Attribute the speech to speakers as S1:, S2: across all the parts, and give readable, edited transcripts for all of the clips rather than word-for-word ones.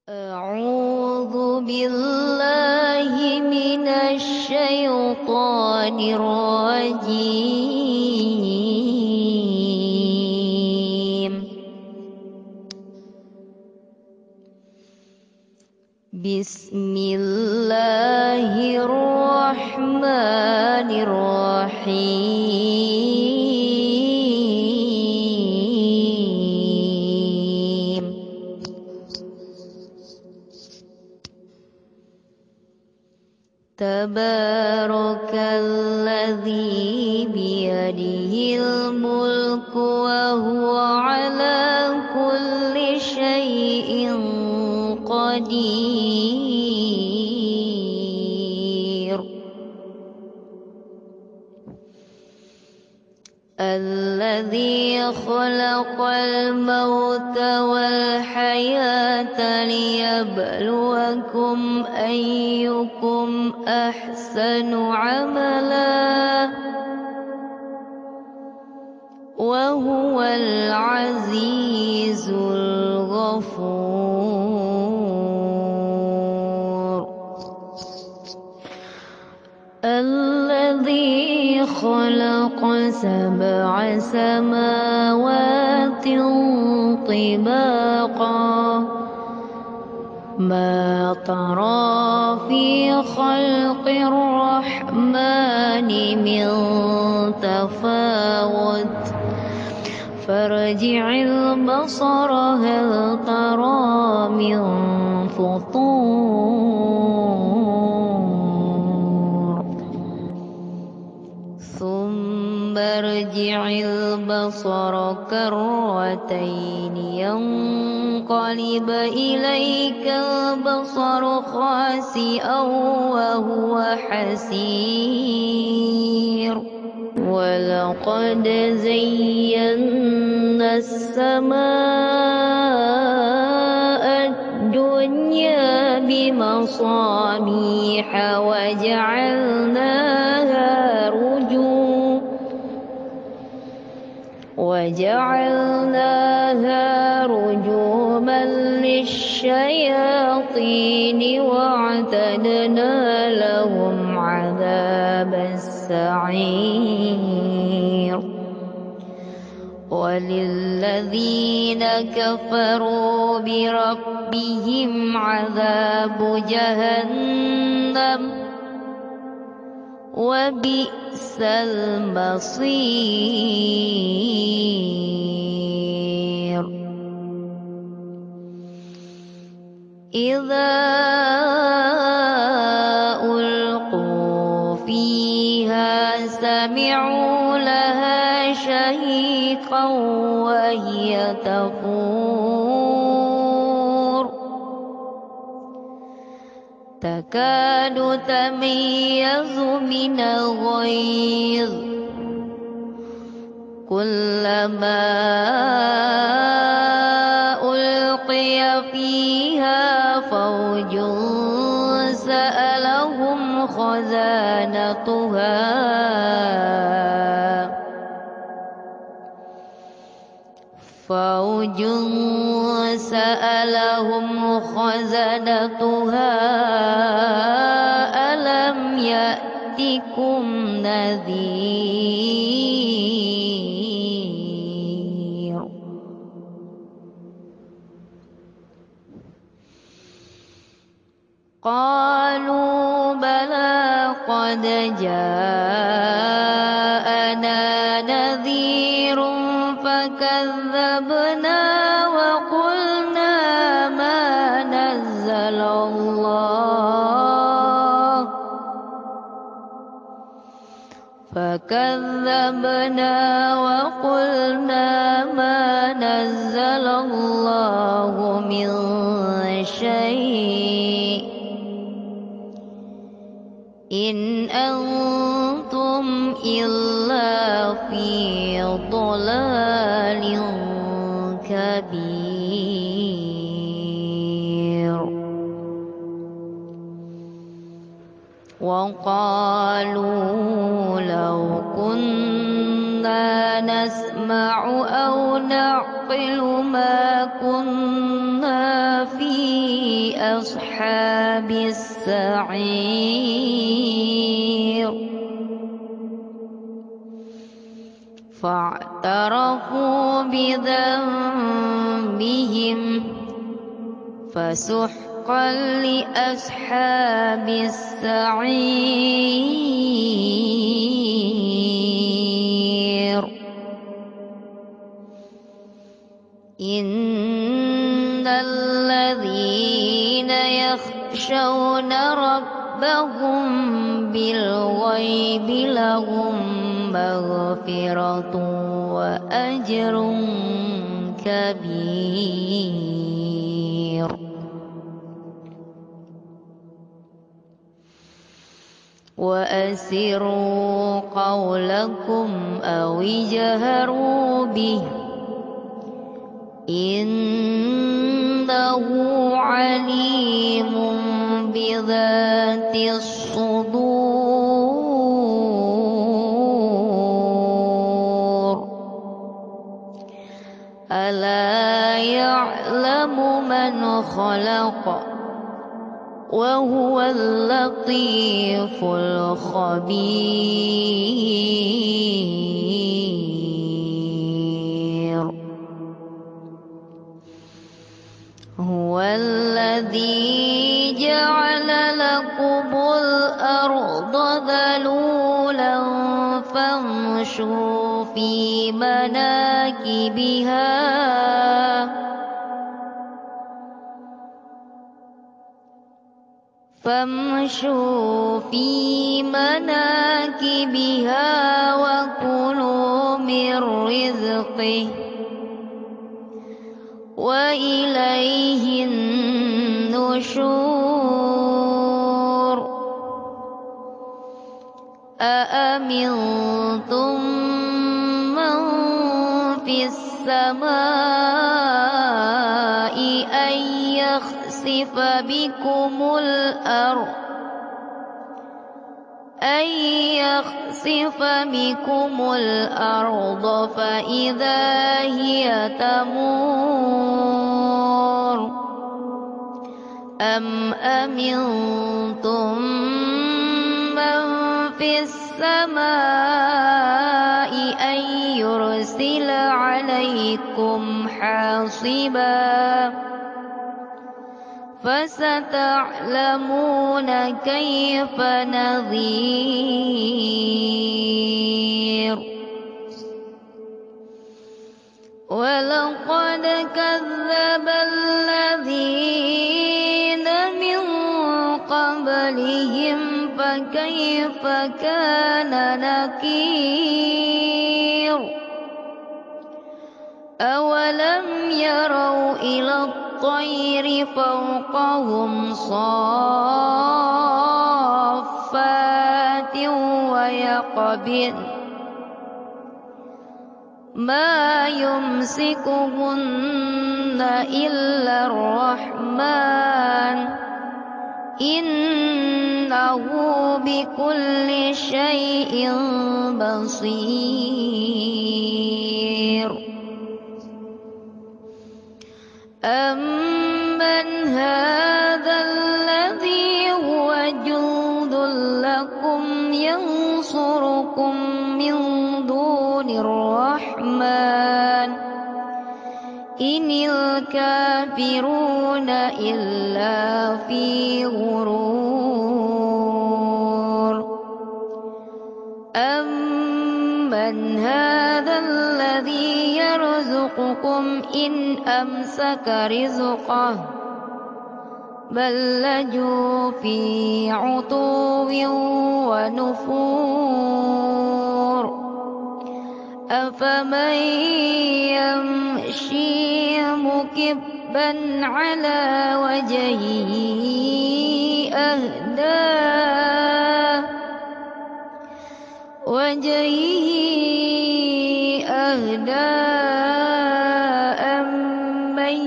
S1: أعوذ بالله من الشيطان الرجيم. بسم الله الرحمن الرحيم. تبارك الذي بيده الملك وهو على كل شيء قدير. الذي خلق الموت والحياة ليبلوكم أيكم أحسن عملا وهو العزيز الغفور. الذي خلق 7 سماوات طباقا ما ترى في خلق الرحمن من تفاوت فارجع البصر هل ترى من فطور ثم ارجع البصر كرتين ينقلب إليك البصر خاسئا وهو حسير. ولقد زينا السماء الدنيا بمصابيح وجعلناها رجوما للشياطين واعتدنا لهم عذاب السعير. وللذين كفروا بربهم عذاب جهنم وبئس المصير. إذا ألقوا فيها سمعوا لها شهيقا وهي تفور تكاد تميز من الغيظ كلما ألقي فيها فوج سألهم خزنتها ألم يأتكم نذير. قالوا بلى قد جاءنا نذير فكذبنا وقلنا ما نزل الله من شيء إن أنتم إلا في ضلال كبير. وقالوا لو كنا نسمع أو نعقل ما كنا في لأصحاب السعير فاعترفوا بذنبهم فسحقا لأصحاب السعير إن الذين يخشون ربهم بالغيب لهم مغفرة وأجر كبير وأسروا قولكم أو اجهروا به إنه عليم بذات الصدور ألا يعلم من خلق وهو اللطيف الخبير هو الذي جعل لكم الأرض ذلولا فامشوا في مناكبها وكلوا من رزقه وإليه النشور أأمنتم من في السماء أن يخسف بكم الأرض فإذا هي تمور أم أمنتم من في السماء أن يرسل عليكم حاصبا فستعلمون كيف نذير ولقد كذب الذين من قبلهم فكيف كان نكير أولم يروا إلى الطير فوقهم صافات ويقبضن ما يمسكهن إلا الرحمن إنه بكل شيء بصير أمن هذا الذي هو جند لكم ينصركم من دون الرحمن إن الكافرون إلا في غرور أمن هذا الذي يرزقكم إن أمسك رزقه بل لجوا في عتو ونفور أفمن يمشي مكبا على وجهه أهدى أمن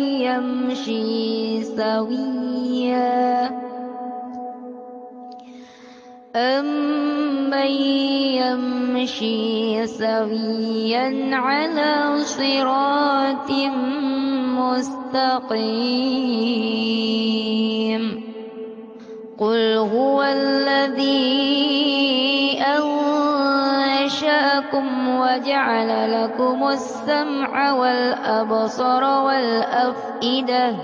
S1: يمشي سويا على صراط مستقيم قل هو الذي أنشأكم وجعل لكم السمع والأبصار والأفئدة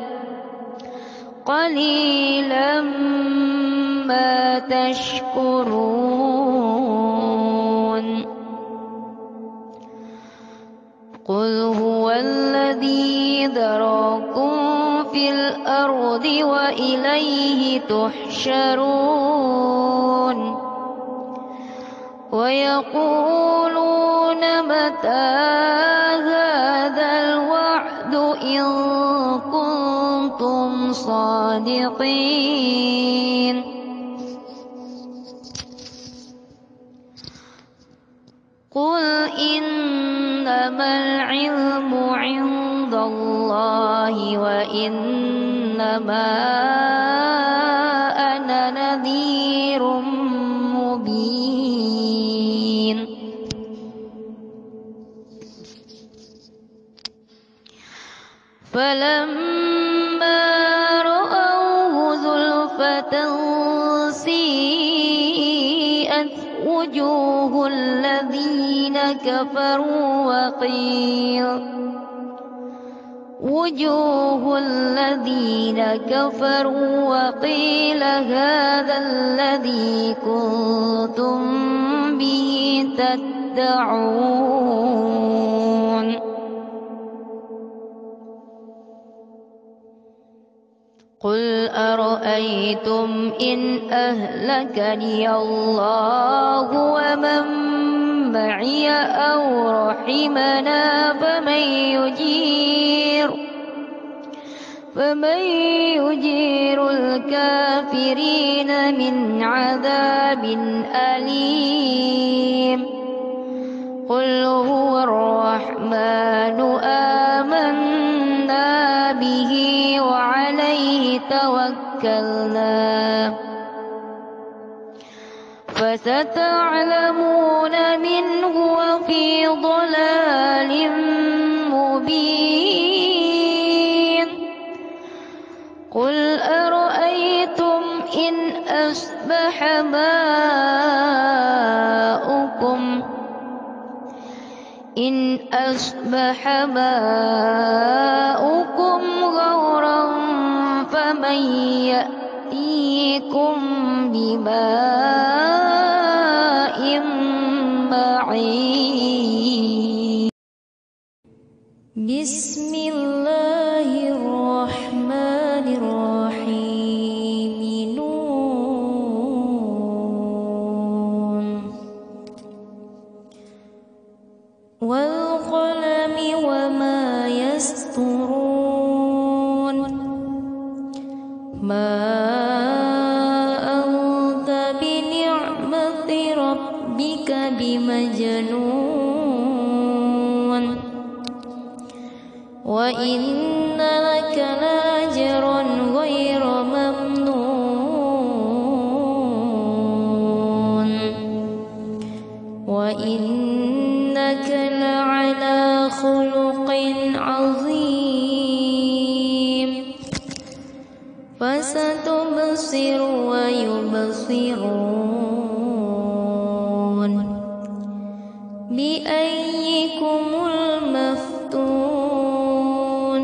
S1: قليلا ما تشكرون قل هو الذي ذراكم في الأرض وإليه تحشرون ويقولون متى هذا الوعد إن كنتم صادقين قل إنما العلم عند الله وإنما أنا نذير مبين فلما رأوه زلفة سيئت وجوه الذين كفروا وقيل هذا الذي كنتم به تدعون قل أرأيتم إن أهلكني الله ومن معي أو رحمنا فمن يجير الكافرين من عذاب أليم قل هو الرحمن آمنا به وعليه توكلنا فستعلمون من هو في ضلال مبين قل أرأيتم إن أصبح ماؤكم غورا فمن يأتيكم بماء معين بسم الله الرحمن الرحيم نون والقلم وما يسطرون ما أنت بنعمة ربك بمجنون وإن لك لأجرا غير ممنون وإنك لعلى خلق عظيم فستبصر ويبصرون بأيكم المفتون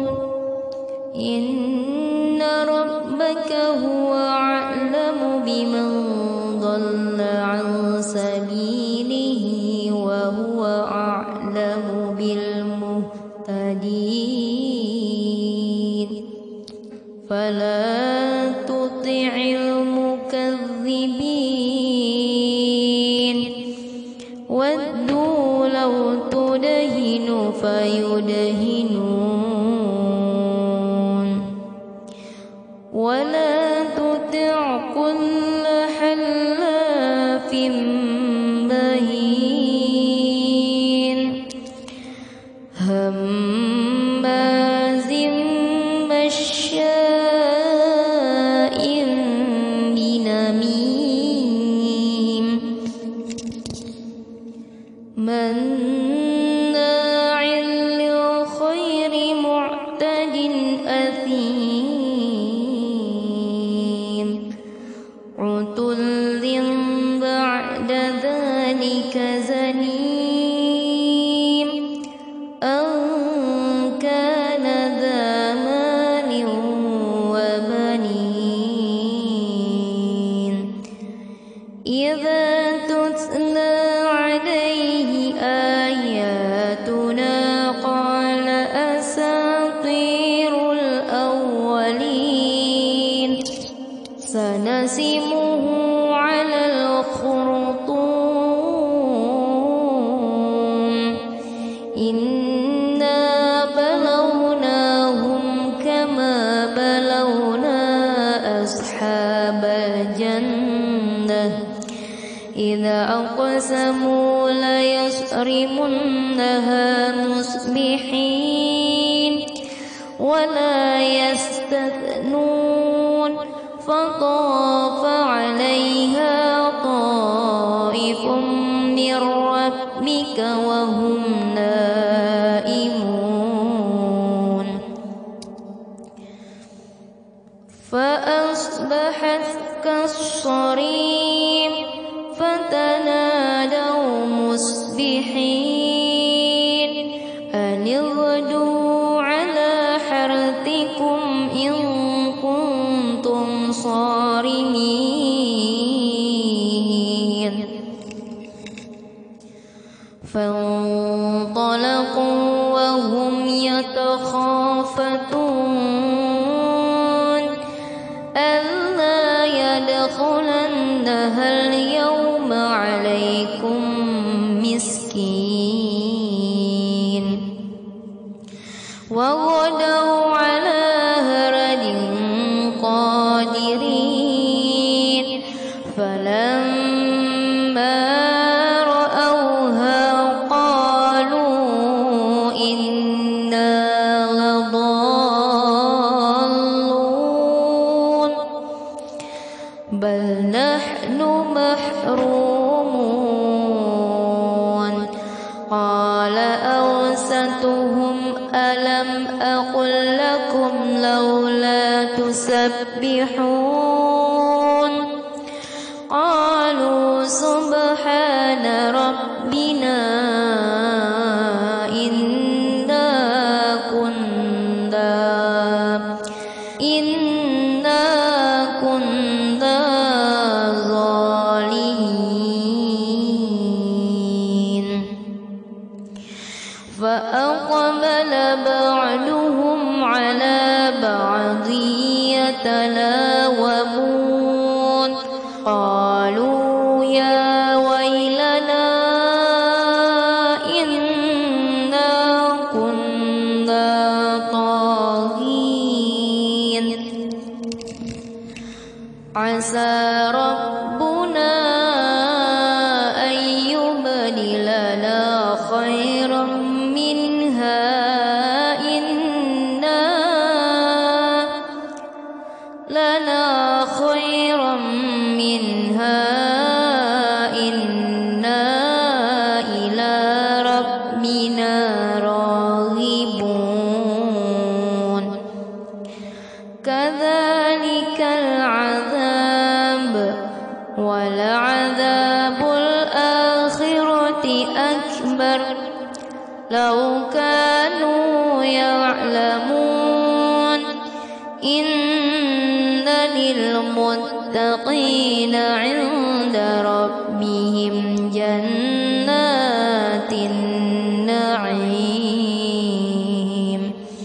S1: إن ربك هو أعلم بمن ضل عن سبيله وهو أعلم بالمهتدين فلا تطع المكذبين ودوا لو تدهن فيدهنون ولا تطع كل حلاف مهين هماز مشاء بنميم مناع للخير معتد أثيم سنسمه على الخرطوم إنا بلوناهم كما بلونا أصحاب الجنة إذا أقسموا ليصرمنها مصبحين ولا يستثنون فطاف عليها طائف من ربك وهم نائمون فأصبحت كالصريم فتنادوا مصبحين أن اغدوا على حرثكم إن كنتم صارمين فانطلقوا وهم يتخافتون ألا يدخلنها اليوم عليكم مسكين وغدوا على هرد قادرين فلما رأوها قالوا إنا لضالون بل نحن محرومون قال أوسطهم ألم أقل لكم لولا تسبحون قالوا سبحان ربنا إنا كنا ظالمين فأقبل بعضهم على بعض يتلاومون قالوا يا ويلنا إنا كنا طاغين عسى ربنا أن يبدلنا خيرا منها إنا إلى ربنا راغبون كذلك العذاب ولعذاب الآخرة أكبر لو كانوا يعلمون إن للمتقين عند ربهم جنات النعيم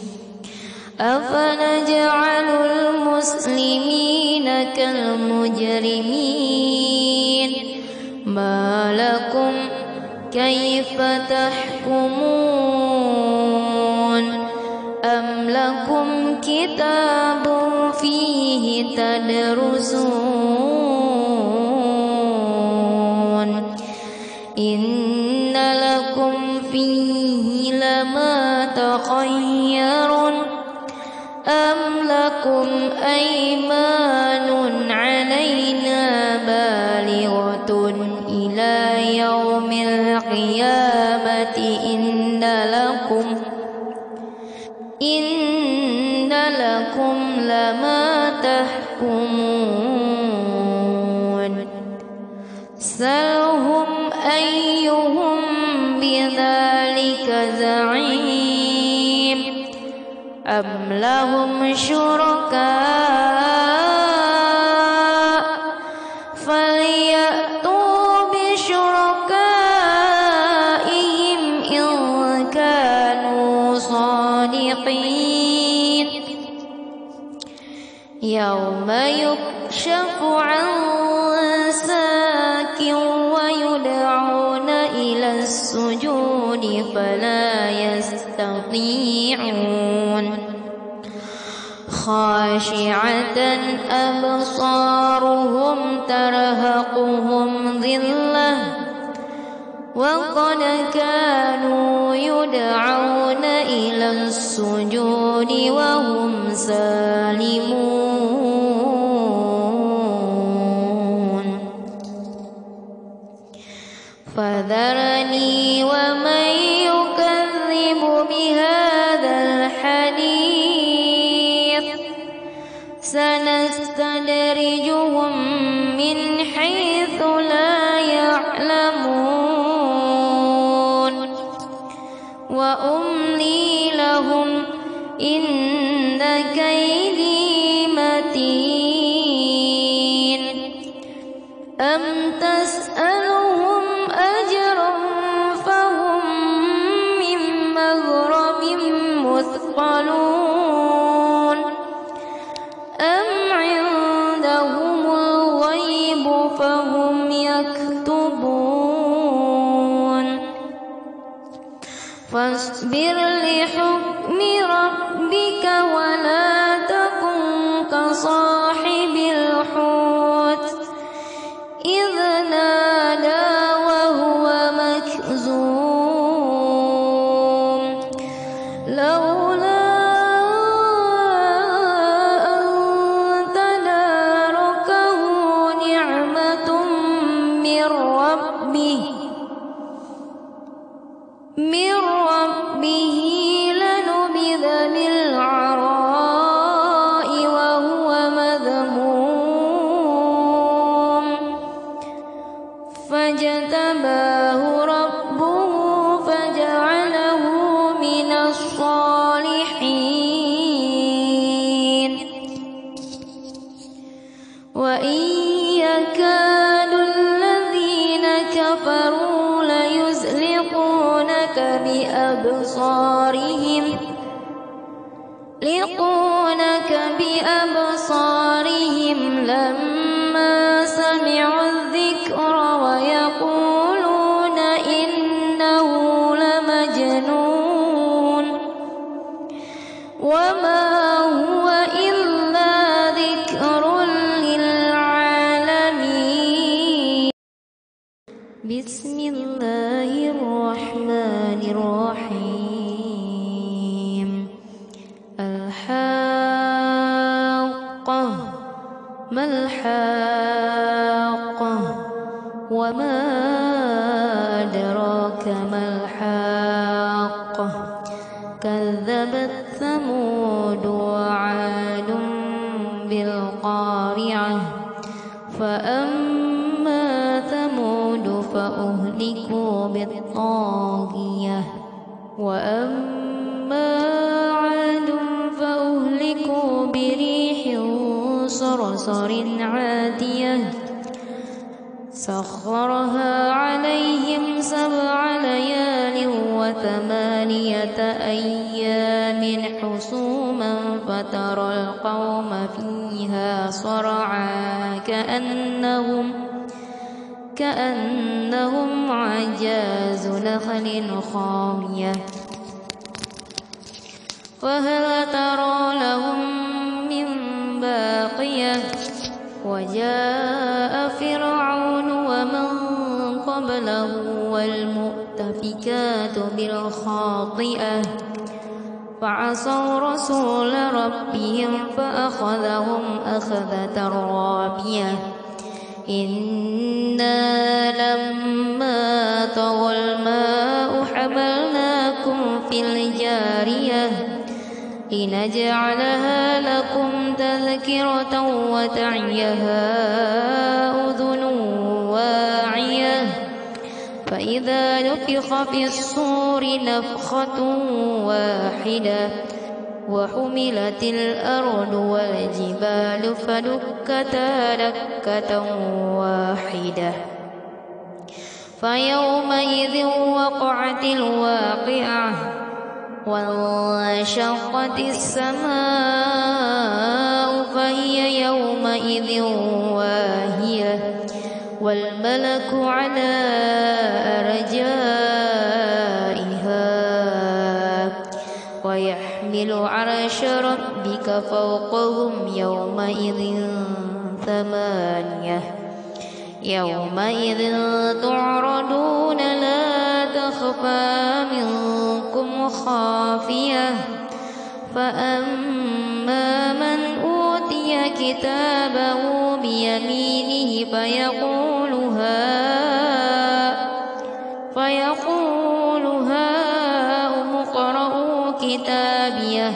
S1: أفنجعل المسلمين كالمجرمين ما لكم كيف تحكمون أم لكم كتاب فيه تدرسون إن لكم فيه لما تخيرون أم لكم أيمان علينا بالغة إلى يوم القيامة إن لكم لما تحكمون سلهم أيهم بذلك زعيم أم لهم شركاء فليأتوا بشركائهم إن كانوا صادقين يوم يكشف عن ساك ويدعون إلى السجود فلا يستطيعون خاشعة أبصارهم ترهقهم ذلة وقد كانوا يدعون إلى السجود وهم سالمون فذرني ومن يكذب بهذا الحديث سنستدرجهم من حيث لا يعلمون وأملي لهم إن كيدي متين أم تسألهم أجرا فهم من مغرم مثقلون أم عندهم الغيب فهم يكتبون فاصبر لحكم ربك ولا تكن كصاحب الحوت إذ نادى وهو مكظوم لولا أن تداركه نعمة من ربه لنبذ بالعراء وهو مذموم فاجتباه ربه فجعله من الصالحين وإن يكاد الذين كفروا ليزلقونك بأبصارهم لما سمعوا الذكر ويقولون إنه لمجنون وما هو إلا ذكر للعالمين بسم الله الرحمن الرحيم الحاقة ما الحاقة وما أدراك ما الحاقة كذبت ثمود وعاد بالقارعة فأما ثمود فأهلكوا بالطاغية وأما عاد فأهلكوا بريح صرصر عاتية سخرها عليهم 7 ليال و8 أيام حسوما فترى القوم فيها صرعى كأنهم عجاز نخل خاوية فهل ترى لهم من باقية وجاء فرعون ومن قبله والمؤتفكات بالخاطئة فعصوا رسول ربهم فأخذهم أخذة رابية إنا لما طغى الماء حملناكم في الجارية لنجعلها لكم تذكرة وتعيها أذن واعية فإذا نفخ في الصور نفخة واحدة وحملت الأرض والجبال فدكتا دكة واحدة فيومئذ وقعت الواقعة وانشقت السماء وهي يومئذ واهية والملك على أرجائها ويحمل عرش ربك فوقهم يومئذ ثمانية يومئذ تعرضون لا تخفى منكم خافية فأما من أوتي كتابه بيمينه فيقول هاؤم اقرءوا كتابيه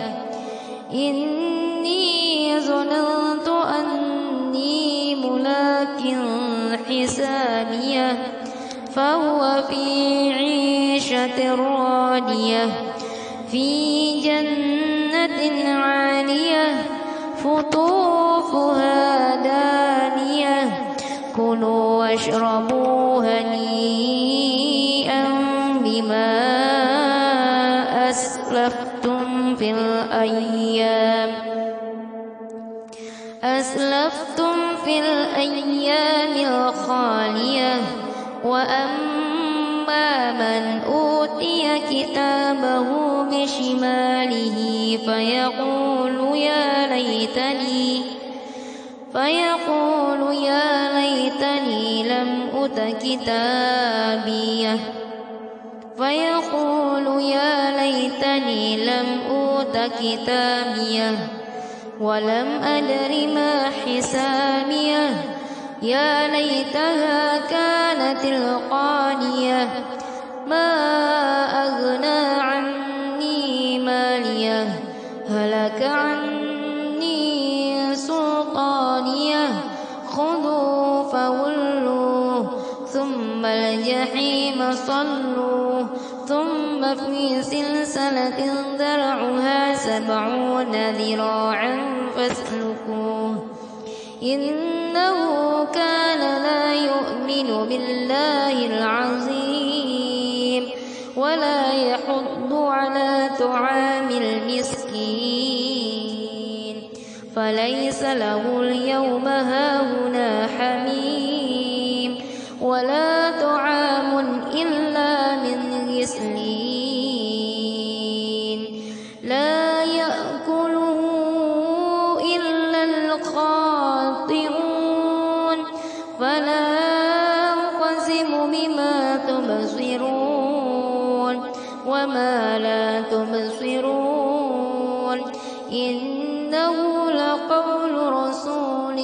S1: إني ظننت أني ملاق حسابيه فهو في عيشة راضية في جنة عالية قطوفها دانية كلوا واشربوا هنيئا بما أسلفتم في الأيام الخالية وأما من أوتي كتابه بشماله فيقول يا ليتني لم أوت كتابيه ولم أدر ما حسابيه يا ليتها كانت القاضية ما أغنى عني ماليه هلك عني سلطانيه خذوا فغلوه ثم الجحيم صلوه ثم في سلسلة ذرعها 70 ذراعا فاسلكوه إنه كان لا يؤمن بالله العظيم ولا يحض على طعام المسكين فليس له اليوم هاهنا حميم ولا طعام إلا من غسلين لا يأكله إلا الخاطئون فلا أقسم بما تبصرون وما لا تبصرون إنه لقول رسول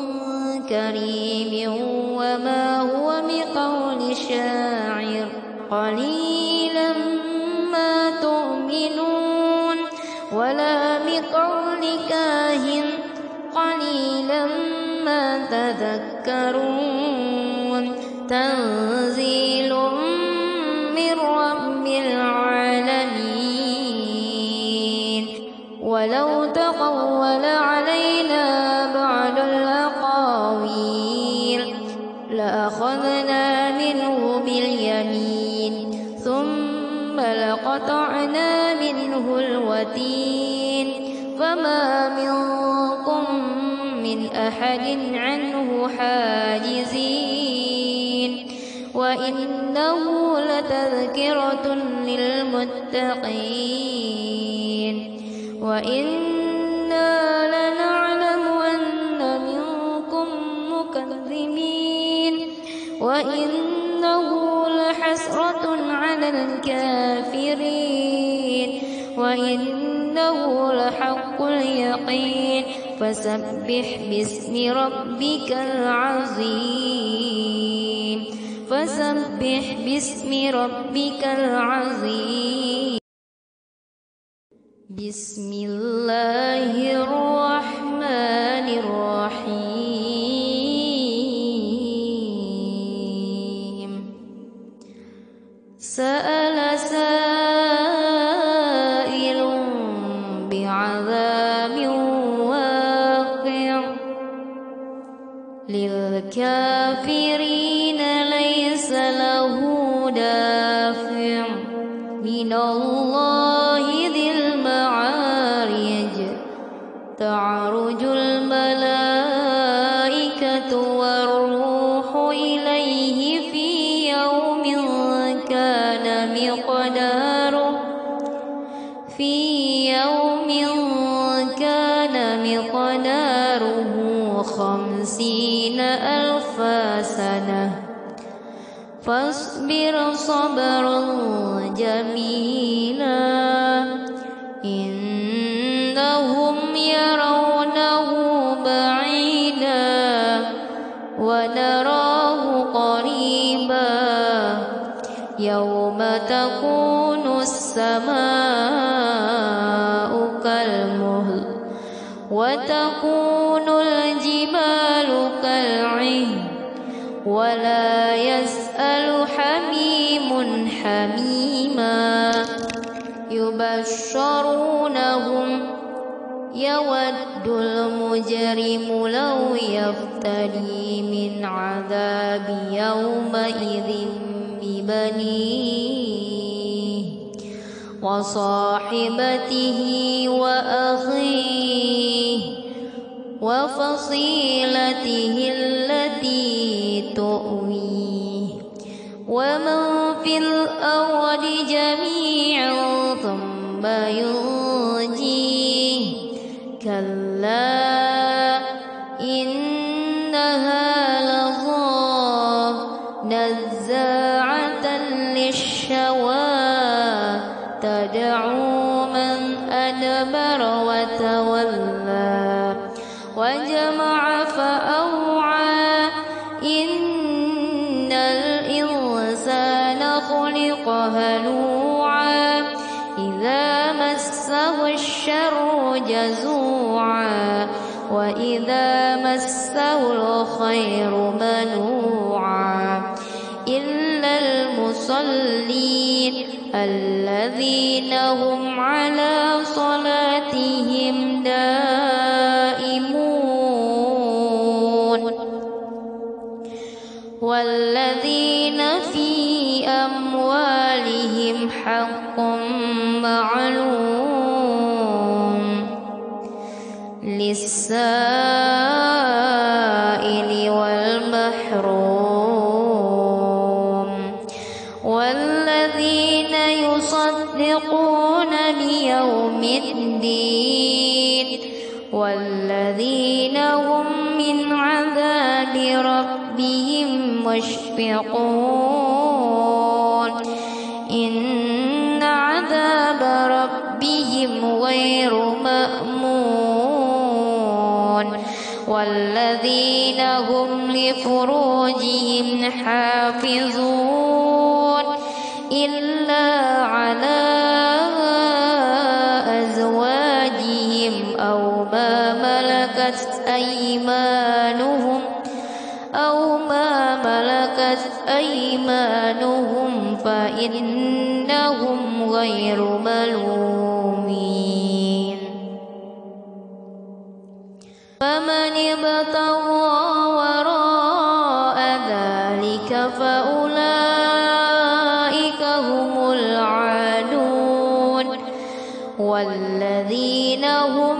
S1: كريم وما هو بقول شاعر قليلا ما تؤمنون ولا بقول كاهن قليلا ما تذكرون تنزيل من رب العالمين ولو تقول علينا بعض الأقاويل لأخذنا منه باليمين ثم لقطعنا منه الوتين فما منكم من أحد عنه حاجزين وإنه لتذكرة للمتقين وإنا لنعلم أن منكم مكذبين وإنه لحسرة على الكافرين وإنه لحق اليقين فسبح باسم ربك العظيم بسم الله الرحمن الرحيم سأل سائل بعذاب واقع للكافرين ليس له دافع من الله ذي المعارج تعرج الملائكة ومقداره 50,000 سنة فاصبر صبرا جميلا إنهم يرونه بعيدا ونراه قريبا يوم تكون السماء كالمهل وتكون الجبال كالعهن ولا يسأل حميم حميما يبشرونهم يود المجرم لو يفتدي من عذاب يومئذ ببنيه وصاحبته وأخيه وفصيلته التي تؤويه ومن في الأرض جميعا ثم ينجيه كلا إنها لظى نزاعة للشوى تدعو من أدبر وتولى وجمع فأوعى إن الإنسان خلق هلوعا إذا مسه الشر جزوعا وإذا مسه الخير منوعا إلا المصلين الذين هم على صلاتهم دائمون والذين في أموالهم حق معلوم للسائل والمحروم والذين يصدقون بيوم الدين والذين هم من عذاب ربهم مشفقون إن عذاب ربهم غير مأمون والذين هم لفروجهم حافظون إلا على أزواجهم أو ما ملكت أيمانهم فإنهم غير ملومين فمن ابتغى وراء ذلك فأولئك هم العادون والذين هم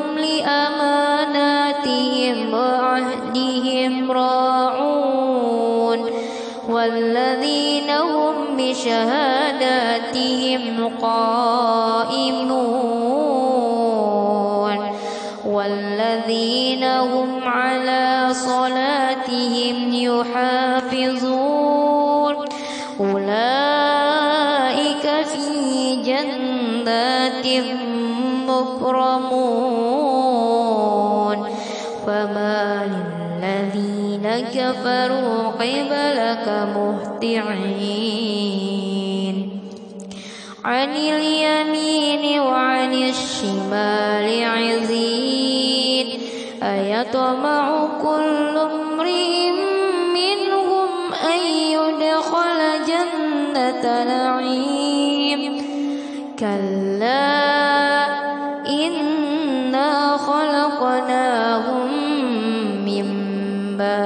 S1: لأماناتهم وعهدهم راعون والذين هم بشهاداتهم قائمون والذين هم على صلاتهم يحافظون أولئك في جنات مكرمون فما للذين كفروا قبلك مهطعين عن اليمين وعن الشمال عزين أيطمع كل امرئ منهم أن يدخل جنة نعيم كلا إنا خلقناهم مما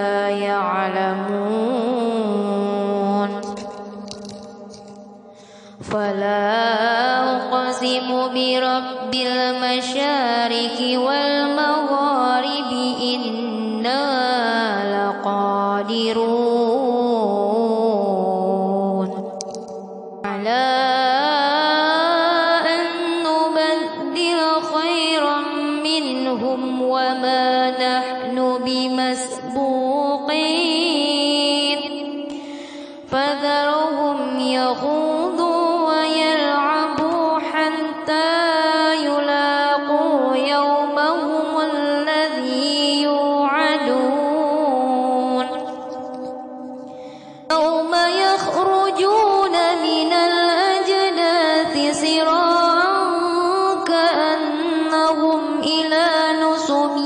S1: يعلمون فلا أقسم برب المشارق والمغارب إنا لقادرون على نحن بمسبوقين فذرهم يخوضوا ويلعبوا حتى يلاقوا يومهم الذي يوعدون يوم يخرجون من الأجداث سراعا كأنهم إلى نصب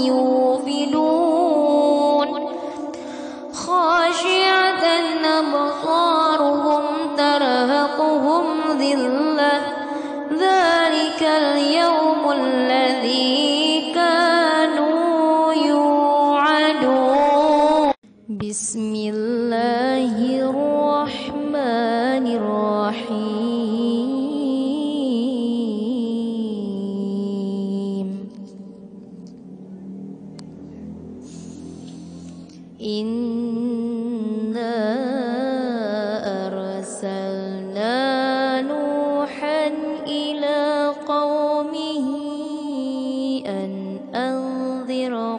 S1: يوفدون خاشعة أبصارهم ترهقهم ذلة ذلك اليوم الذي كانوا يوعدون بسم الله الرحمن الرحيم إنا أرسلنا نوحا إلى قومه أن أنذر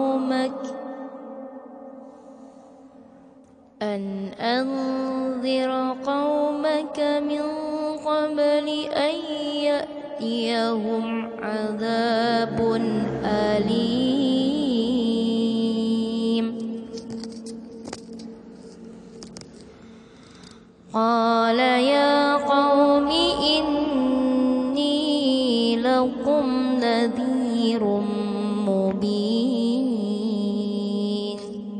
S1: قومك من قبل أن يأتيهم عذاب أليم قال يا قوم إني لكم نذير مبين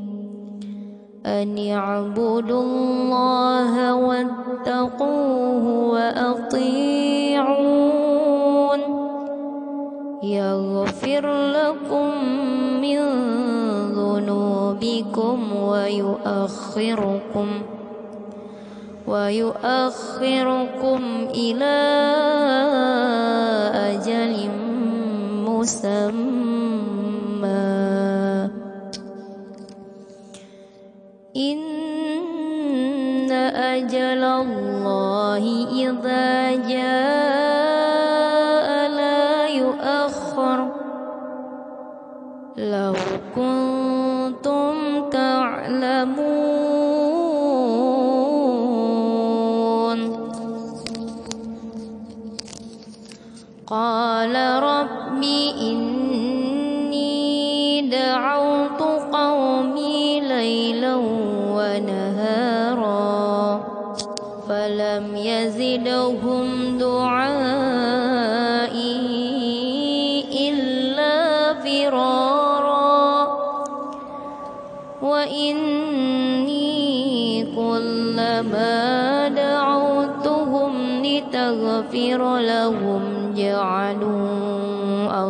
S1: أن اعبدوا الله واتقوه وأطيعون يغفر لكم من ذنوبكم ويؤخركم إلى أجل مسمى إن أجل الله إذا جاء لا يؤخر لو كنتم تعلمون قال رب إني دعوت قومي ليلا ونهارا فلم يزدهم دعائي إلا فرارا وإني كلما دعوتهم لتغفر لهم جعلوا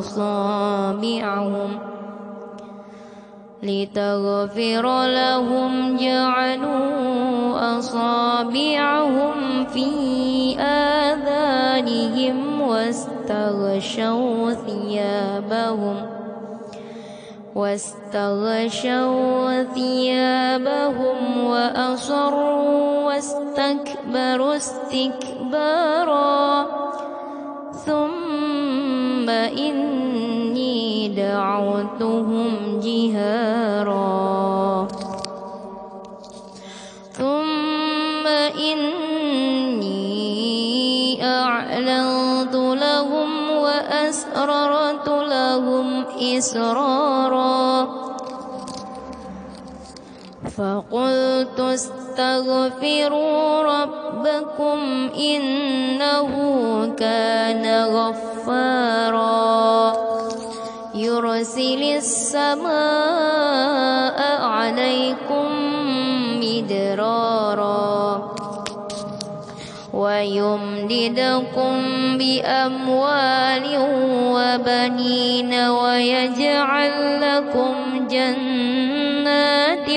S1: أصابعهم في آذانهم واستغشوا ثيابهم وأصروا واستكبروا استكبارا ثم إني دعوتهم جهارا ثم إني أعلنت لهم وأسررت لهم إسرارا فقلت استغفروا ربكم إنه كان غفارا يرسل السماء عليكم مدرارا ويمددكم بأموال وبنين ويجعل لكم جنات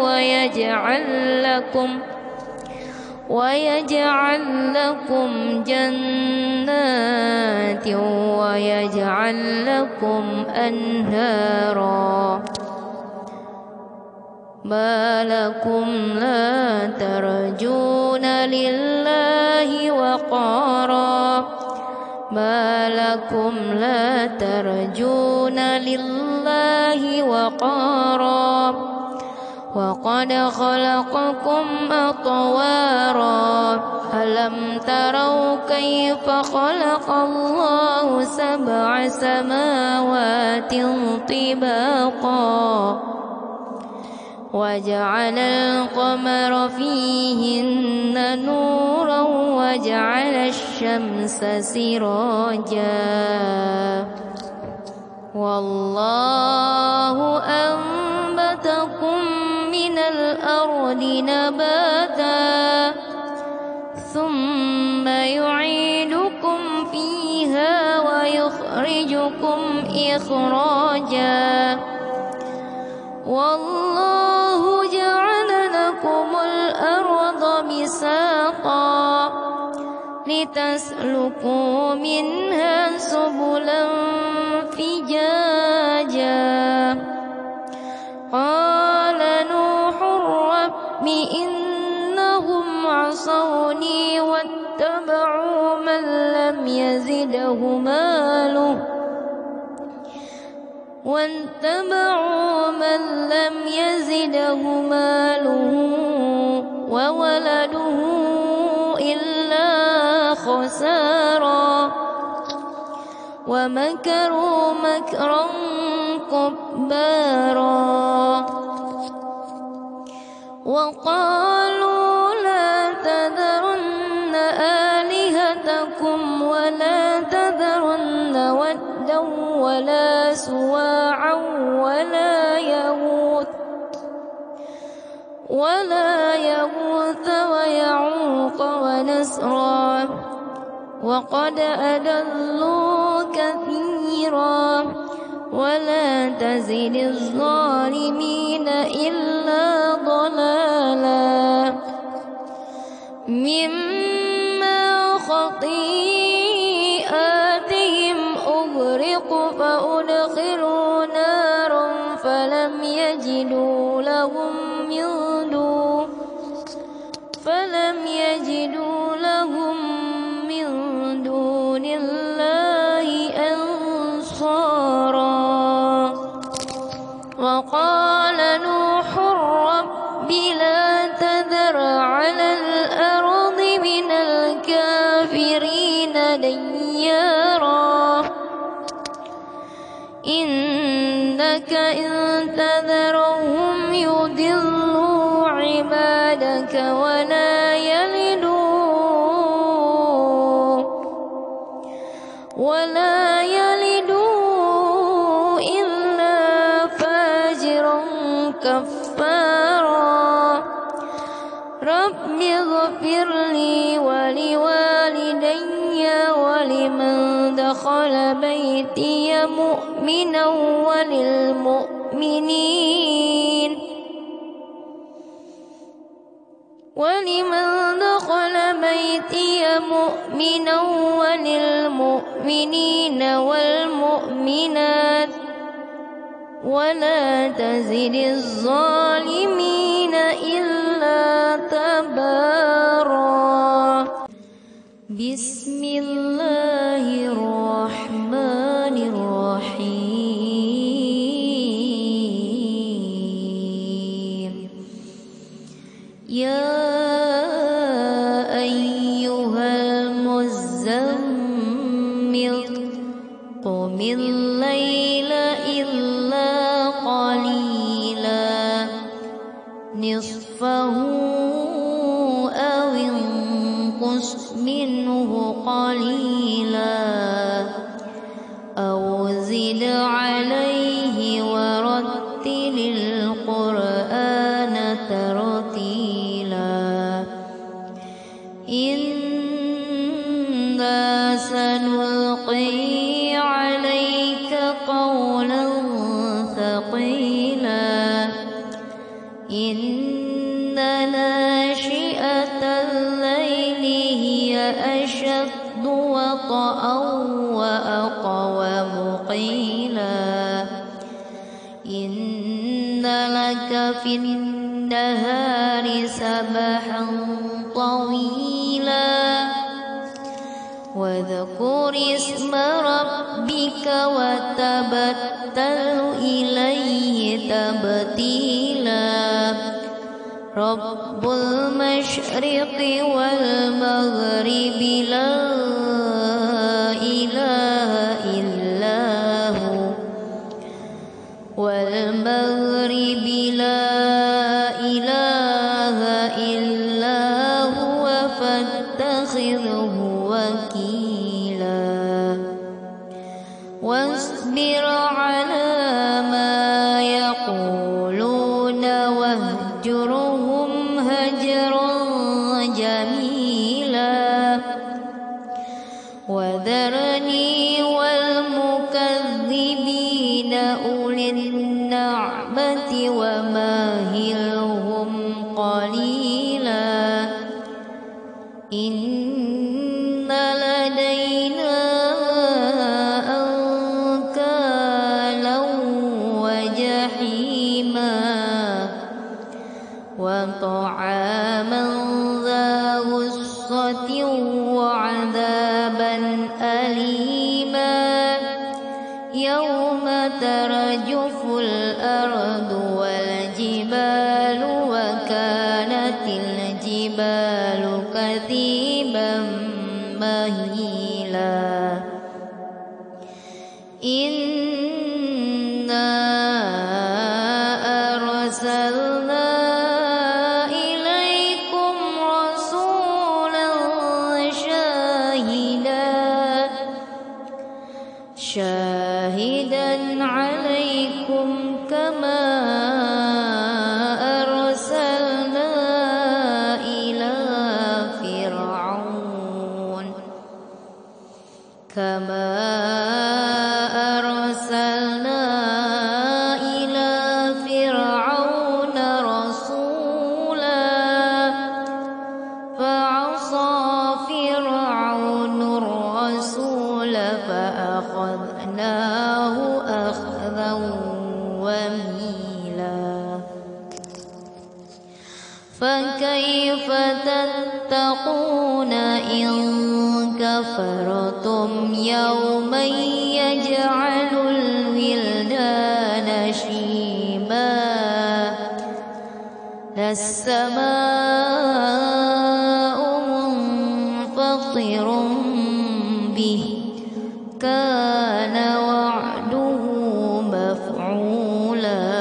S1: ويجعل لكم أنهارا ما لكم لا ترجون لله وقارا ما لكم لا ترجون لله لله وقارا وقد خلقكم أطوارا ألم تروا كيف خلق الله سبع سماوات طباقا وجعل القمر فيهن نورا وجعل الشمس سراجا والله أنبتكم من الأرض نباتا ثم يعيدكم فيها ويخرجكم إخراجا والله جعل لكم الأرض بساطا لتسلكوا منها سبلا فجاجا قال نوح رب إنهم عصوني واتبعوا من لم يزده ماله وولده إلا خسارا ومكروا مكرا كبارا وقالوا لا تذرن آلهتكم ولا تذرن ودا ولا سواعا ولا يغوث ويعوق ونسرا وقد أضلوا كثيرا ولا تزد الظالمين إلا ضلالا مما خطيئاتهم أغرقوا فأدخلوا نارا فلم يجدوا لهم من دون الله أنصارا وقال نوح رب لا تذر على الأرض من الكافرين ديارا إنك إن تذرهم يضلوا عبادك ولا يلدوا إلا فاجرا كفارا رب اغفر لي ولوالدي ولمن دخل بيتي مؤمنا وللمؤمنين والمؤمنات ولا تزد الظالمين إلا تبارا بسم الله الرحمن الرحيم يا قم الليل إلا قليلا نصفه أو انقص منه قليلا أو زد عليه ورتل القرآن ترتيلا إنا سنلقي عليك قولا ثقيلا إن ناشئة الليل هي أشد وطئا وأقوم قيلا إن لك في النهار سبحا طويلا واذكر اسم ربك وتبتل إليه تبتيلا رب المشرق والمغرب لا إله إلا هو والمغرب لا إله إلا هو فاتخذه وكيلا واصبر على ما يقولون واهجرهم هجرا جميلا وذرني والمكذبين أولي النعمة ومهلهم قليلا إن لدينا أنكالا وجحيما وطعاما ذا غصة وعذابا أليما يوم ترجف الأرض والجبال وكانت الجبال كثيبا مهيلا إنا أرسلنا إليكم رسولا شاهدا عليكم كما أرسلنا إلى فرعون رسولا فعصى فرعون الرسول فأخذناه أخذا وميلا فكيف تتقون إن كفرتم يوما يجعل الولدان شيبا السماء منفطر به كان وعده مفعولا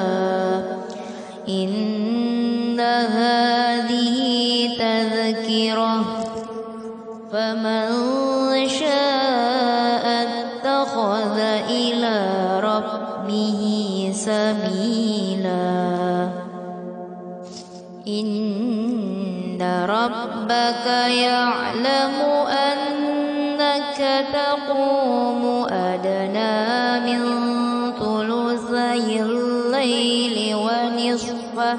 S1: إن هذه تذكرة فمن شاء اتخذ إلى ربه سبيلا إن ربك يعلم أنك تقوم أدنى من ثلثي الليل ونصفه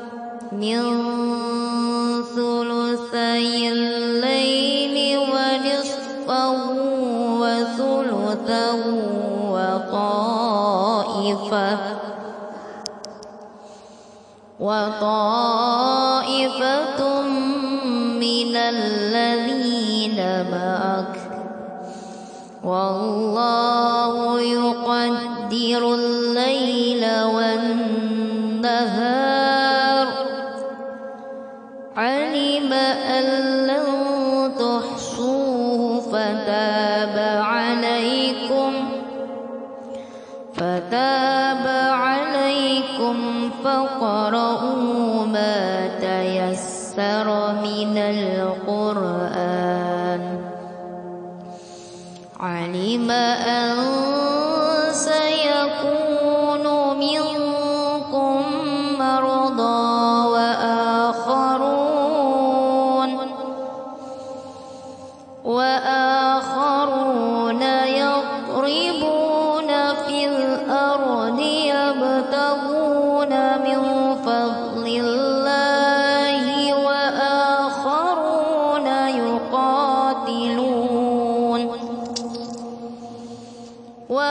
S1: وثلثه وطائفة من الذين معك والله يقدر الليل والنهار علم أن لن تحصوه فتاب عليكم فاقرؤوا ما تيسر من القرآن علم أن سيكون منكم مرضى وآخرون يضربون في الأرض يبتغون من فضل الله وآخرون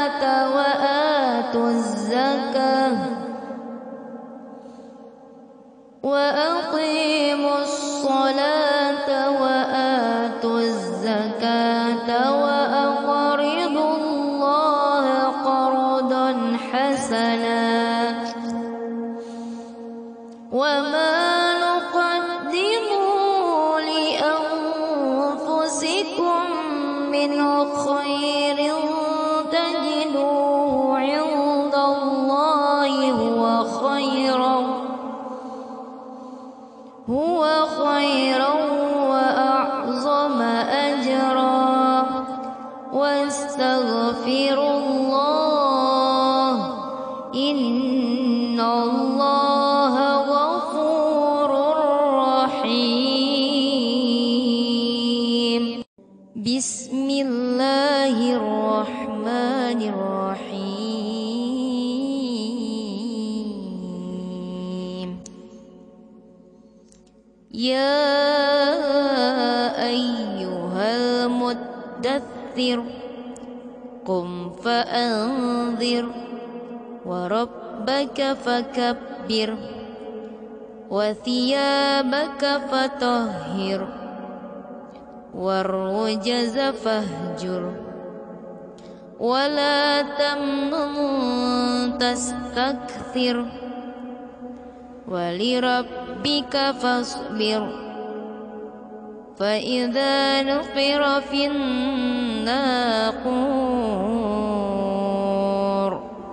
S1: وآتوا الزكاة وأقيموا الصلاة وآتوا الزكاة وأقرضوا الله قرضا حسنا وما نقدموا لأنفسكم من خير تجدوه عند الله هو خيرا وأعظم أجرا واستغفروا الله إن الله غفور رحيم. بسم الله الرحمن الرحيم. يا أيها المدثر قم فأنذر وربك فكبر وثيابك فطهر والرجز فاهجر ولا تمنن تستكثر ولربك فاصبر فإذا نقر في الناقور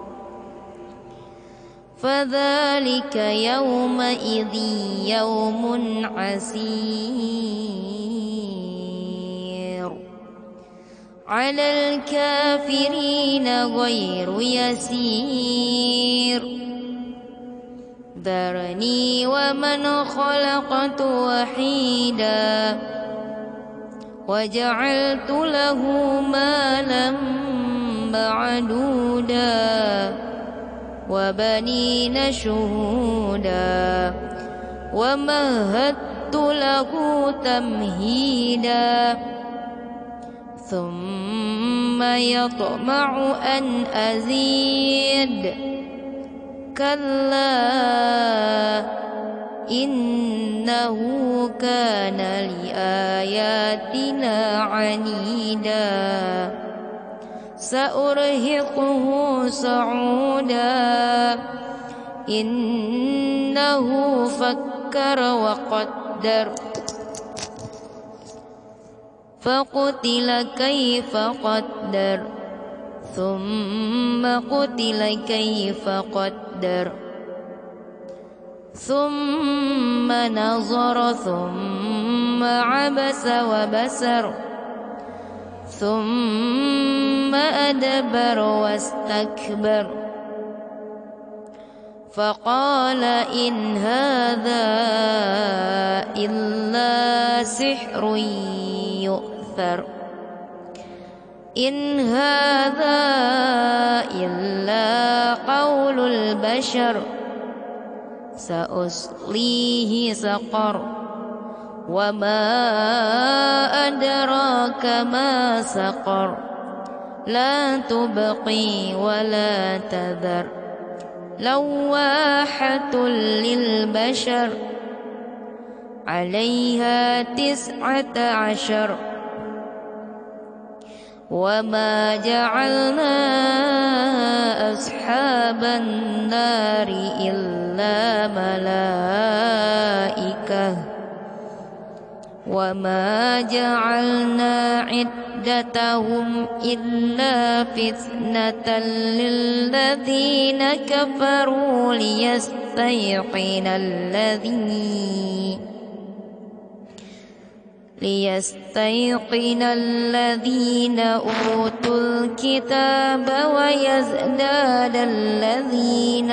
S1: فذلك يومئذ يوم عسير على الكافرين غير يسير. ذرني ومن خلقت وحيدا وجعلت له مالا معدودا وبنين شهودا ومهدت له تمهيدا ثم يطمع أن أزيد كلا إنه كان لآياتنا عنيدا سأرهقه صعودا إنه فكر وقدر فقتل كيف قدر ثم قتل كيف قدر ثم نظر ثم عبس وبسر ثم أدبر واستكبر فقال إن هذا إلا سحر يؤثر إن هذا إلا قول البشر سأصليه سقر وما أدراك ما سقر لا تبقي ولا تذر لواحة للبشر عليها 19 وما جعلنا أصحاب النار إلا ملائكة وما جعلنا عدتهم إلا فتنة للذين كفروا ليستيقن الذين أوتوا الكتاب ويزداد الذين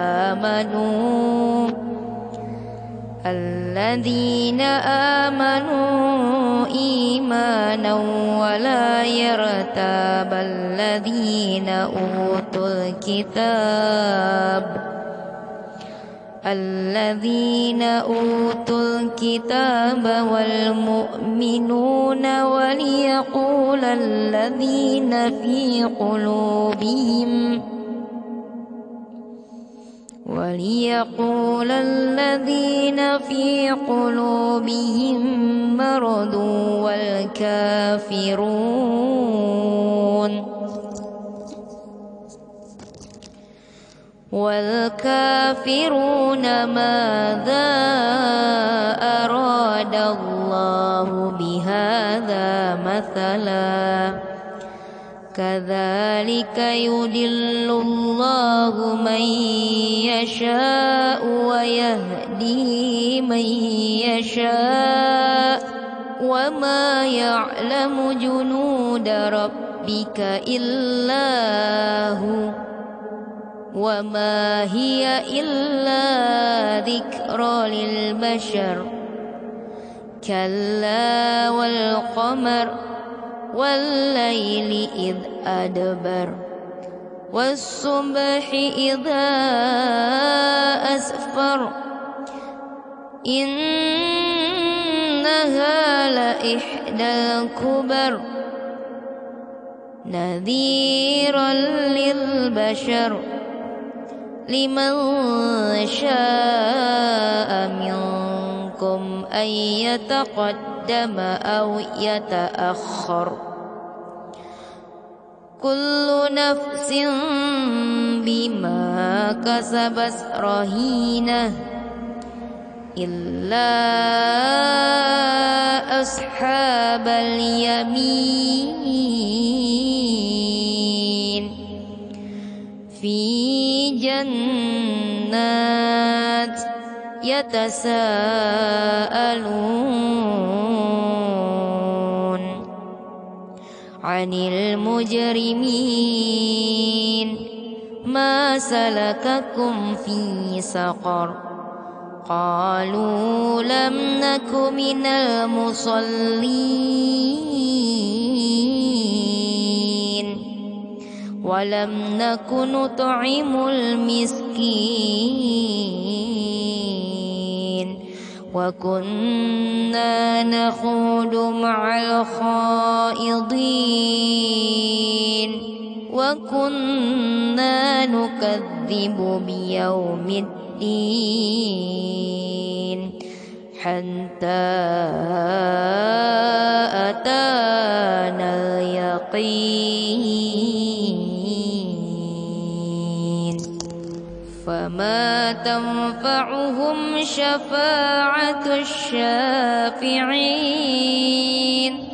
S1: آمنوا إيمانا ولا يرتاب الذين أوتوا الكتاب الذين أوتوا الكتاب والمؤمنون وليقول الذين في قلوبهم مرض والكافرون ماذا أراد الله بهذا مثلا كذلك يضل الله من يشاء ويهدي من يشاء وما يعلم جنود ربك إلا هو وما هي إلا ذكرى للبشر كلا والقمر والليل إذ أدبر والصبح إذا أسفر إنها لإحدى الكبر نذيرا للبشر لمن شاء منكم أن يتقدم أو يتأخر كل نفس بما كسبت رهينة إلا أصحاب اليمين في جنات يتساءلون عن المجرمين ما سلككم في سقر قالوا لم نك من المصلين ولم نك نطعم المسكين وكنا نخوض مع الخائضين وكنا نكذب بيوم الدين حتى أتانا اليقين فما تنفعهم شفاعة الشافعين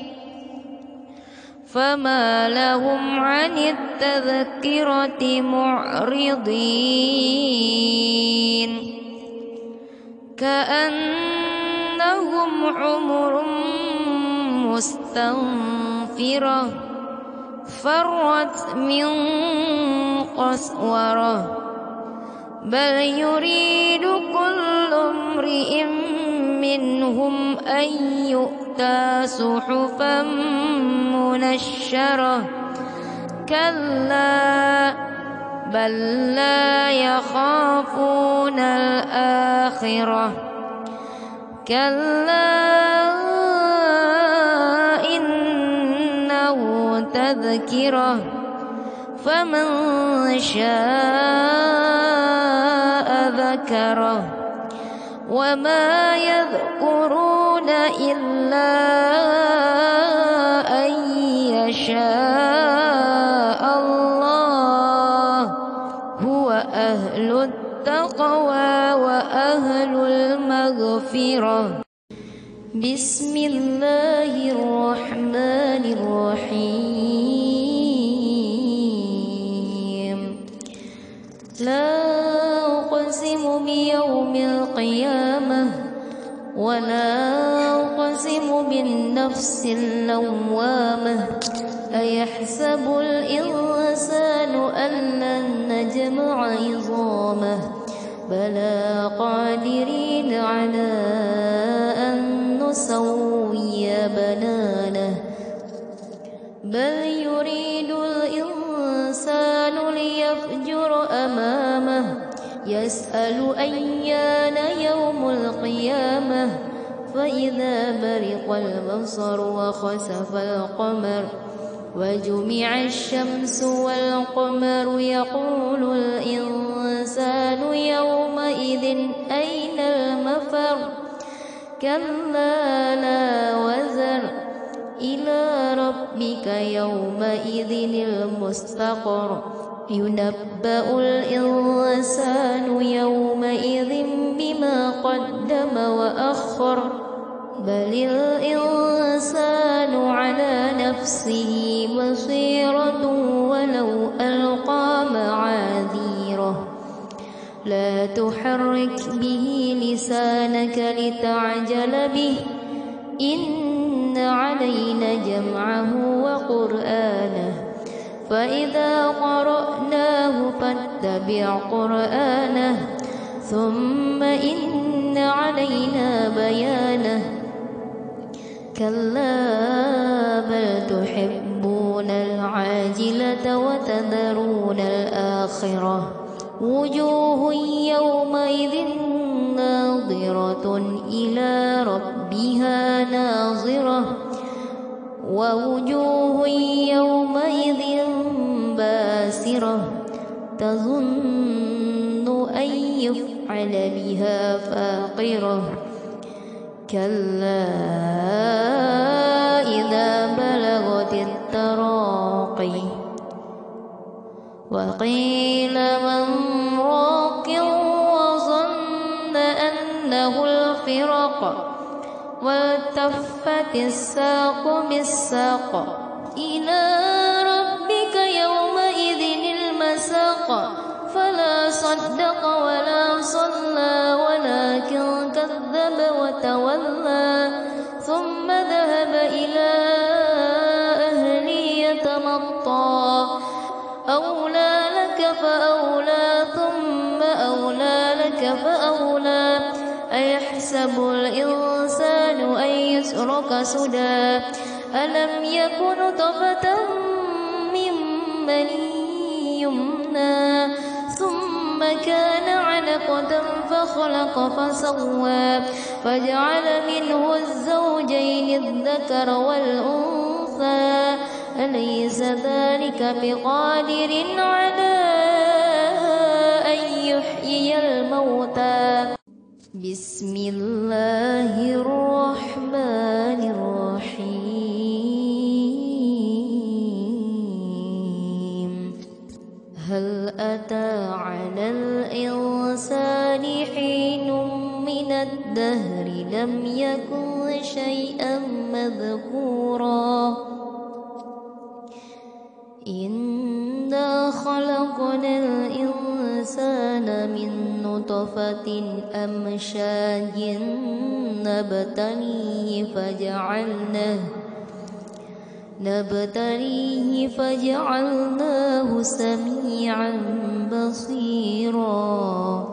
S1: فما لهم عن التذكرة معرضين كأنهم عمر مستنفرة فرت من قسورة بل يريد كل امرئ منهم أن يؤتى صحفا منشرة كلا بل لا يخافون الآخرة كلا إنه تذكرة فمن شاء ذكره وما يذكرون إلا أن يشاء الله هو أهل التقوى وأهل المغفرة بسم الله الرحمن الرحيم لا أقسم بيوم القيامة ولا أقسم بالنفس اللوامة أيحسب الإنسان أن لن نجمع عظامه بلى قادرين على أن نسوي بنانه بل يريد الإنسان ليفجر أمامه يسأل أيان يوم القيامة فإذا برق البصر وخسف القمر وجمع الشمس والقمر يقول الإنسان يومئذ أين المفر كلا لا وزر إلى ربك يومئذ المستقر ينبأ الإنسان يومئذ بما قدم وأخر بل الإنسان على نفسه بصيرة ولو ألقى معاذيره لا تحرك به لسانك لتعجل به إن علينا جمعه وقرآنه فإذا قرأناه فاتبع قرآنه ثم إن علينا بيانه كلا بل تحبون العاجلة وتذرون الآخرة وجوه يومئذ ناظرة إلى ربها ناظرة ووجوه يومئذ باسرة تظن أن يفعل بها فاقرة كلا إذا بلغت التراقي وقيل من راق وظن أنه الفراق والتفت الساق بالساق إلى ربك يومئذ المساق فلا صدق ولا صلى ولكن كذب وتولى ثم ذهب إلى أهله يتمطى أولى لك فأولى ثم أولى لك فأولى أيحسب الإنسان أن يترك سدى ألم يكن نطفة من مني يمنى ثم كان علقة فخلق فسوى فجعل منه الزوجين الذكر والأنثى أليس ذلك بقادر على أن يحيي الموتى بسم الله الرحمن الرحيم هل أتى على الإنسان حين من الدهر لم يكن شيئا مذكورا إنا خلقنا الإنسان من نطفة أمشاج نبتليه فجعلناه سميعا بصيرا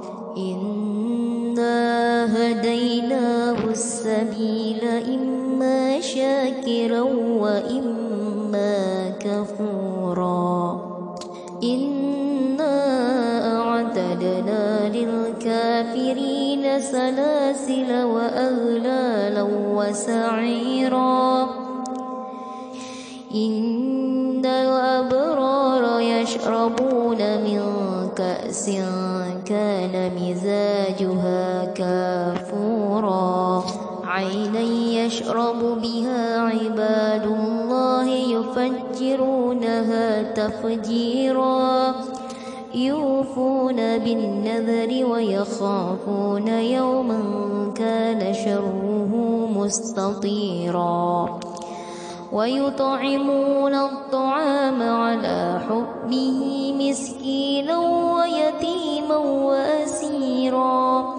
S1: إنا هديناه السبيل إما شاكرا وإما كفورا إنا أعتدنا للكافرين سلاسل وأغلالا وسعيرا إن الأبرار يشربون من كأس كان مزاجها كافورا عينا يشرب بها عباد الله يفجرونها تفجيرا يوفون بالنذر ويخافون يوما كان شره مستطيرا ويطعمون الطعام على حبه مسكينا ويتيما وأسيرا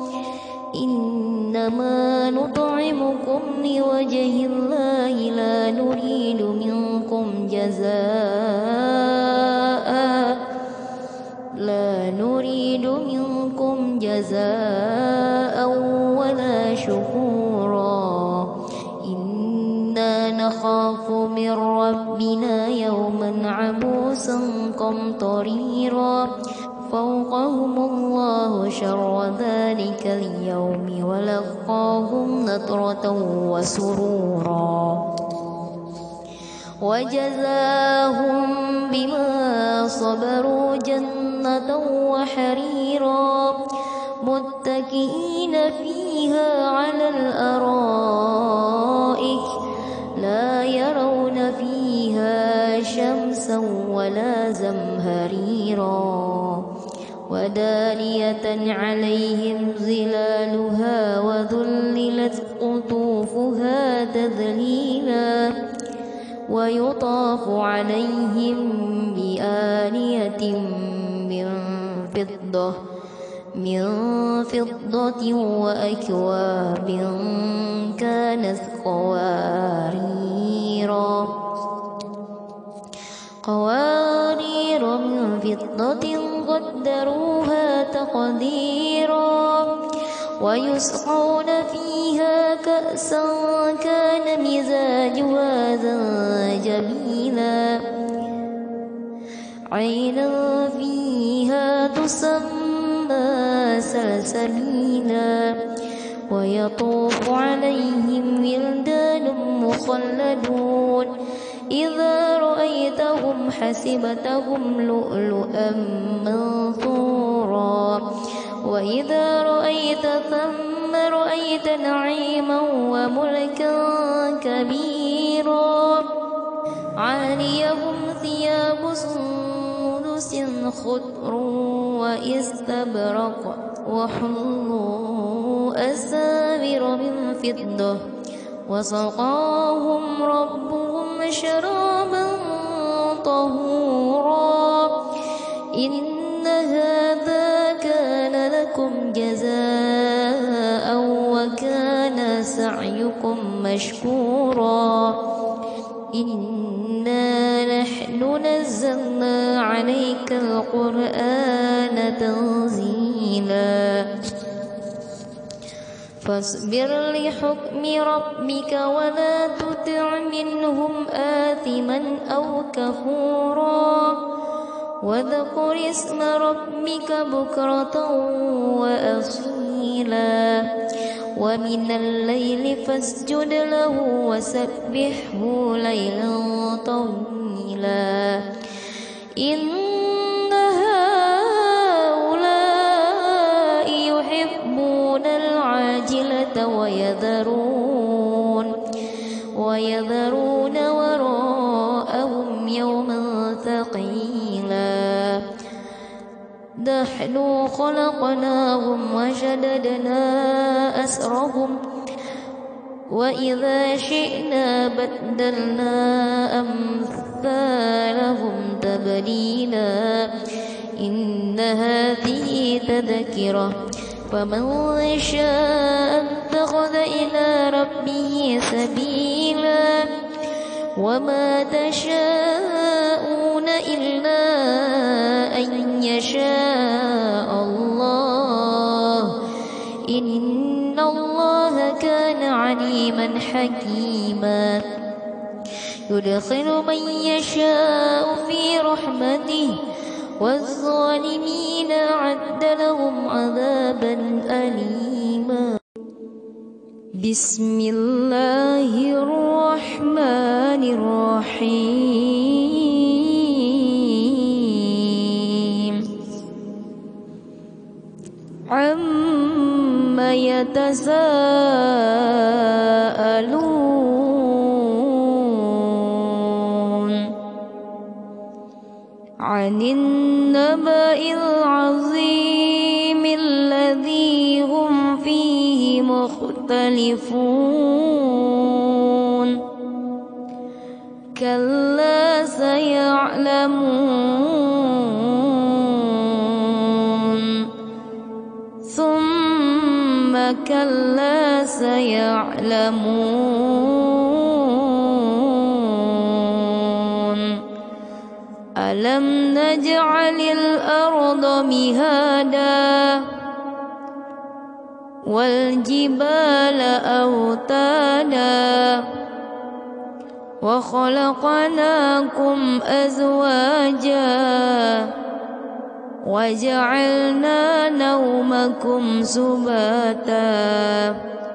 S1: إنما نطعمكم لوجه الله لا نريد منكم جزاء ولا شكورا إنا نخاف من ربنا يوما عبوسا قمطريرا فوقهم الله شر ذلك اليوم ولقاهم نضرة وسرورا وجزاهم بما صبروا جنة وحريرا متكئين فيها على الأرائك لا يرون فيها شمسا ولا زمهريرا ودانية عليهم ظلالها وذللت قطوفها تذليلا ويطاف عليهم بآنية من فضة وأكواب كانت قوارير من فضة قدروها تقديرا ويسقون فيها كأسا كان مزاجها زنجبيلا عينا فيها تسمى سلسبيلا ويطوف عليهم ولدان مخلدون إذا رأيتهم حسبتهم لؤلؤا منثورا وإذا رأيت ثم رأيت نعيما وملكا كبيرا عاليهم ثياب سندس خضر واستبرق وحلوا أساور من فضة وسقاهم ربهم شرابا طهورا إن هذا كان لكم جزاء وكان سعيكم مشكورا إنا نحن نزلنا عليك القرآن تنزيلا فاصبر لحكم ربك ولا تطع منهم آثما أو كفورا واذكر اسم ربك بكرة وأصيلا ومن الليل فاسجد له وسبحه ليلا طويلا إن هؤلاء يحبون العاجلة ويذرون وراءهم يوما ثقيلا نحن خلقناهم وشددنا أسرهم وإذا شئنا بدلنا أمثالهم تبديلا إن هذه تذكرة فمن شاء اتخذ إلى ربه سبيلا وما تشاءون إلا أن يشاء الله إن الله كان عليما حكيما يدخل من يشاء في رحمته والظالمين أعد لهم عذابا أليما بسم الله الرحمن الرحيم عما يتساءلون عن النبأ العظيم الذي هم فيه مختلفون كلا سيعلمون ثم كلا سيعلمون ألم نجعل الأرض مهادا والجبال أوتادا وخلقناكم أزواجا وجعلنا نومكم سباتا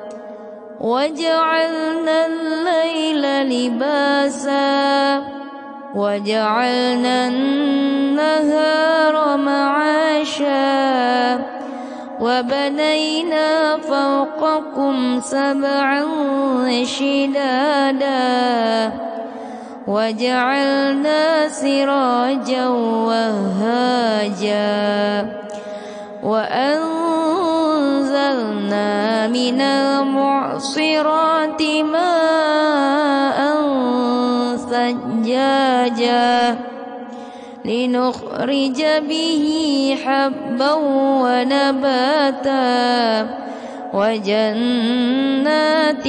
S1: وجعلنا الليل لباسا وجعلنا النهار معاشا وبنينا فوقكم سبعا شدادا وجعلنا سراجا وهاجا وأنزلنا من المعصرات ماء ثجاجا لنخرج به حبا ونباتا وجنات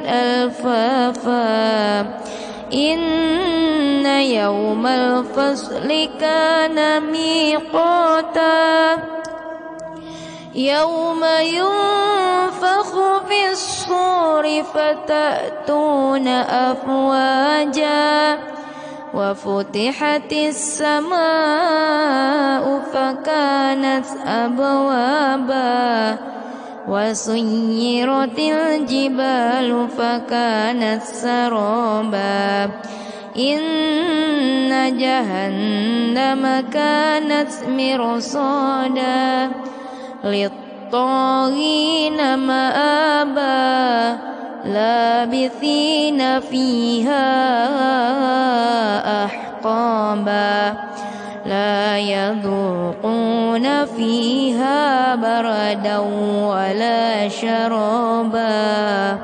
S1: ألفافا إن يوم الفصل كان ميقاتا يوم ينفخ في الصور فتأتون أفواجا وفتحت السماء فكانت أبوابا وسيرت الجبال فكانت سرابا إن جهنم كانت مرصادا للطاغين مآبا لابثين فيها أحقابا لا يذوقون فيها بردا ولا شرابا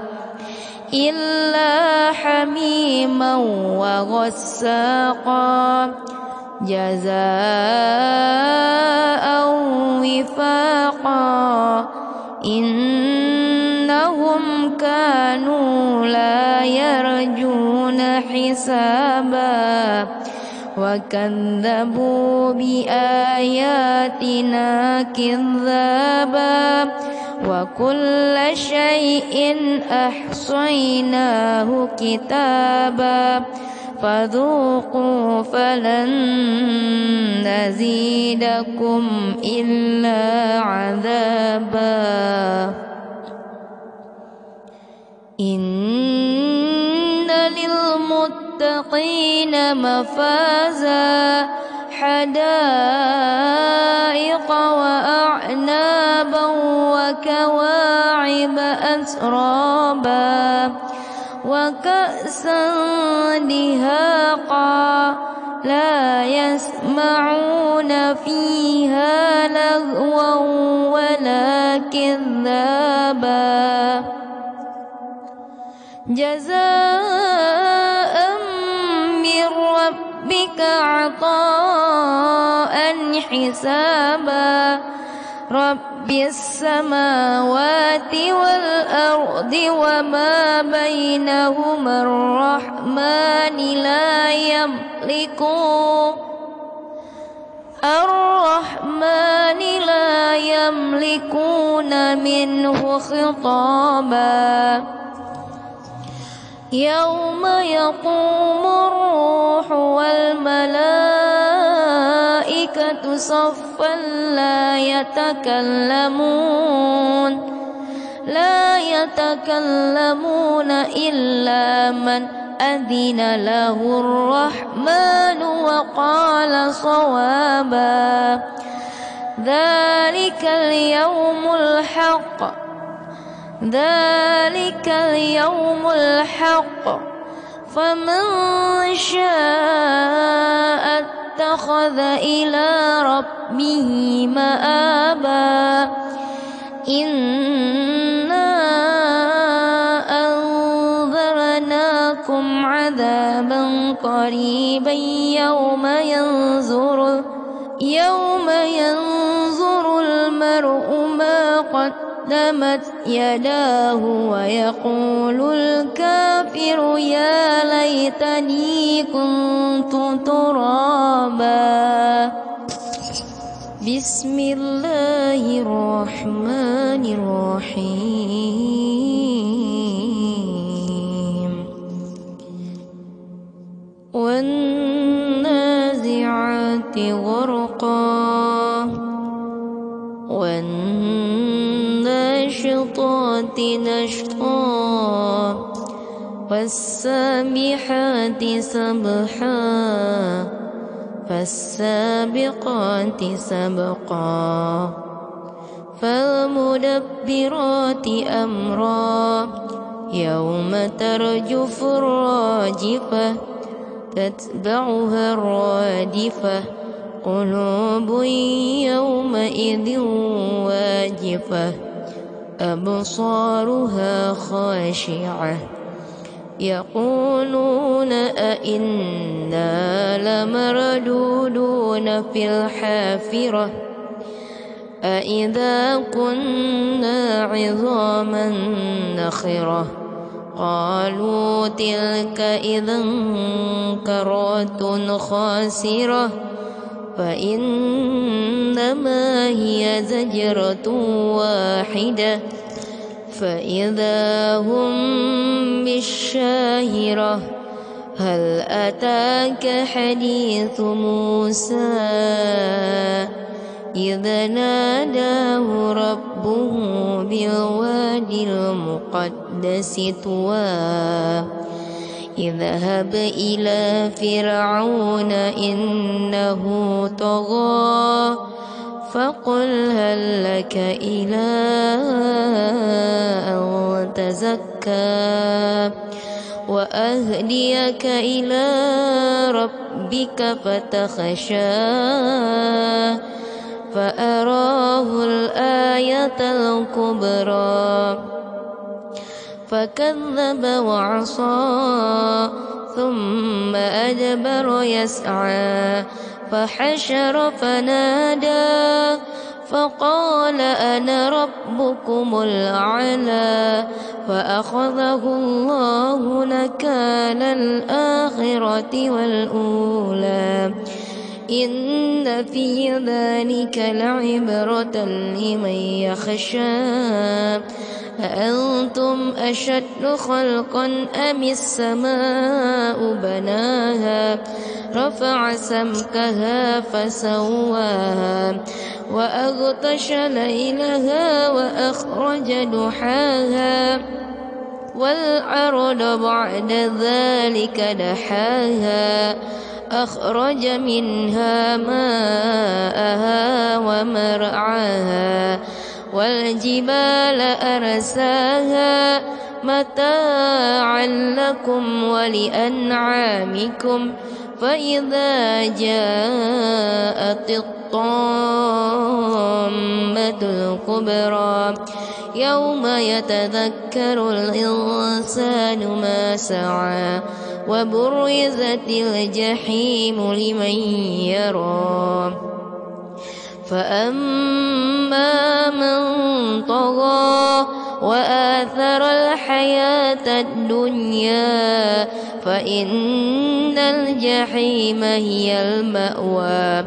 S1: إلا حميما وغساقا جزاء وفاقا إنهم كانوا لا يرجون حسابا وكذبوا بآياتنا كذابا وكل شيء أحصيناه كتابا فذوقوا فلن نزيدكم إلا عذابا إن للمتقين مفازا حدائق وأعنابا وكواعب أترابا وكأسا دهاقا لا يسمعون فيها لغوا ولا كذابا جزاء من ربك عطاء حسابا رب السماوات والأرض وما بينهما الرحمن لا يملكون منه خطابا يوم يقوم الروح والملائكة صفا لا يتكلمون إلا من أذن له الرحمن وقال صوابا ذلك اليوم الحق فمن شاء اتخذ إلى ربه مآبا إنا أنذرناكم عذابا قريبا يوم ينظر المرء ما قدمت يداه ويقول الكافر يا ليتني كنت ترابا بسم الله الرحمن الرحيم سبقا والناشطات نشطا والسابحات سبحا فالسابقات سبقا فالمدبرات أمرا يوم ترجف الراجفة تتبعها الرادفة قلوب يومئذ واجفة أبصارها خاشعة يقولون أئنا لمردودون في الحافرة أئذا كنا عظاما نخرة قالوا تلك إذا كرة خاسرة فإنما هي زجرة واحدة فإذا هم بالشاهرة هل أتاك حديث موسى إذ ناداه ربه بالوادي المقدس طوى اذهب إلى فرعون إنه طغى فقل هل لك إلى أن تزكى وأهديك إلى ربك فتخشى فأراه الآية الكبرى فكذب وعصى ثم أدبر يسعى فحشر فنادى فقال أنا ربكم الأعلى فأخذه الله نكال الآخرة والأولى إن في ذلك لعبرة لمن يخشى أأنتم أشد خلقا أم السماء بناها رفع سمكها فسواها وأغطش ليلها وأخرج ضحاها والأرض بعد ذلك دحاها أخرج منها ماءها ومرعاها والجبال أرساها متاعا لكم ولأنعامكم فإذا جاءت الطامة الكبرى يوم يتذكر الإنسان ما سعى وبرزت الجحيم لمن يرى فأما من طغى وآثر الحياة الدنيا فإن الجحيم هي المأوى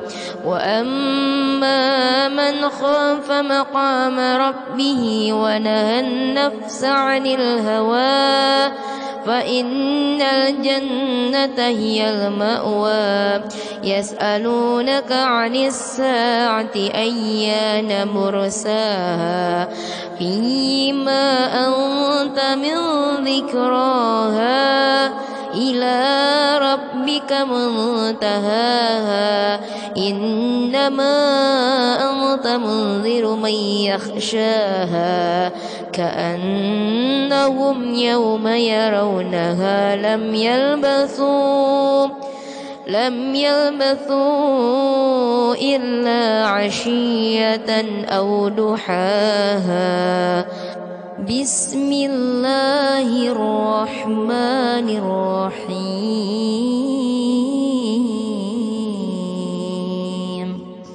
S1: وأما من خاف مقام ربه ونهى النفس عن الهوى فإن الجنة هي المأوى يسألونك عن الساعة أيان مرساها فيما أنت من ذكراها إلى ربك منتهاها إنما أنت منذر من يخشاها كأنهم يوم يرونها لم يلبثوا إلا عشية أو ضحاها بسم الله الرحمن الرحيم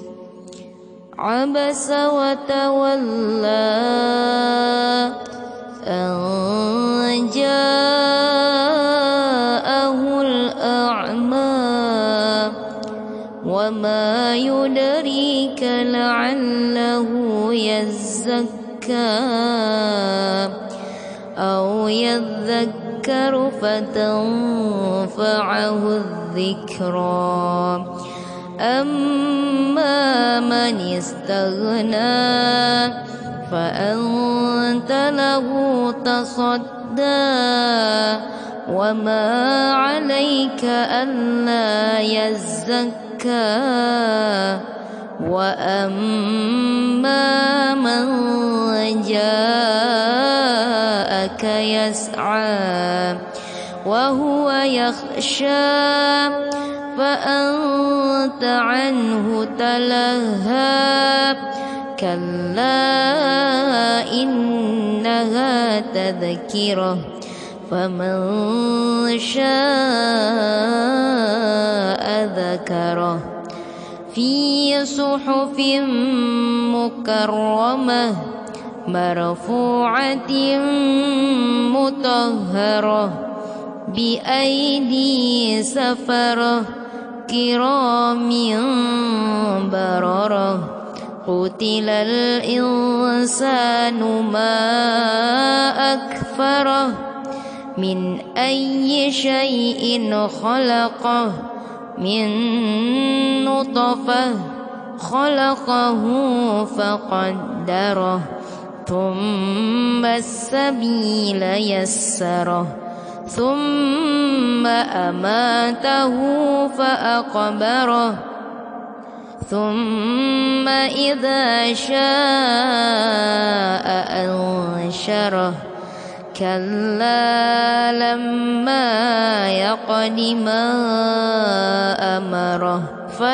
S1: عبس وتولى أن جاءه الأعمى وما يدريك لعله يزكى أو يذكر فتنفعه الذكرى أما من استغنى فأنت له تصدى وما عليك ألا يزكى وأما من جاءك يسعى وهو يخشى فأنت عنه تلهى كلا إنها تذكرة فمن شاء ذكره في صحف مكرمة مرفوعة مطهرة بأيدي سفرة كرام بررة قتل الإنسان ما أكفره من أي شيء خلقه من نطفة خلقه فقدره ثم السبيل يسره ثم أماته فأقبره ثم إذا شاء أنشره كلا لما يقض ما أمره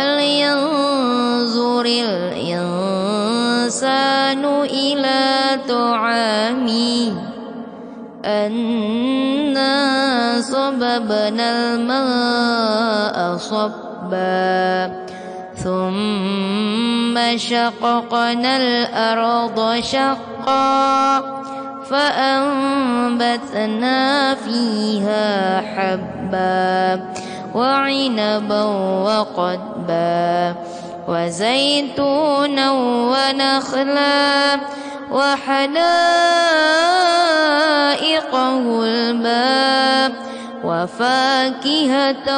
S1: فلينظر الإنسان إلى طعامه أنا صببنا الماء صبا ثم شققنا الأرض شقا فأنبتنا فيها حبا وعنبا وقضبا وزيتونا ونخلا وحدائق غلبا وفاكهة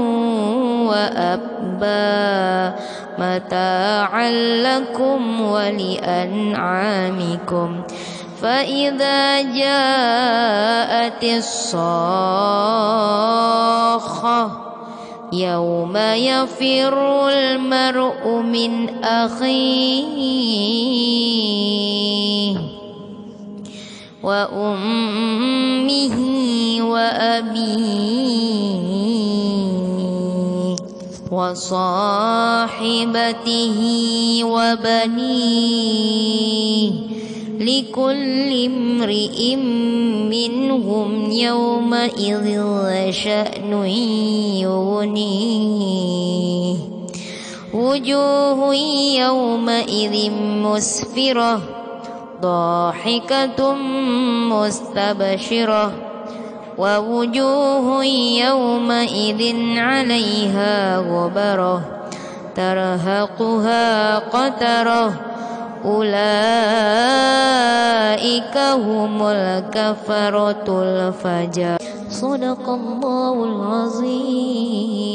S1: وأبا متاعا لكم ولأنعامكم فإذا جاءت الصاخة يوم يفر المرء من أخيه وأمه وأبيه وصاحبته وبنيه لكل امرئ منهم يومئذ شأن يغنيه وجوه يومئذ مسفرة ضاحكة مستبشرة ووجوه يومئذ عليها غبرة ترهقها قترة أولئك هم الكفرة الفجرة صدق الله العظيم.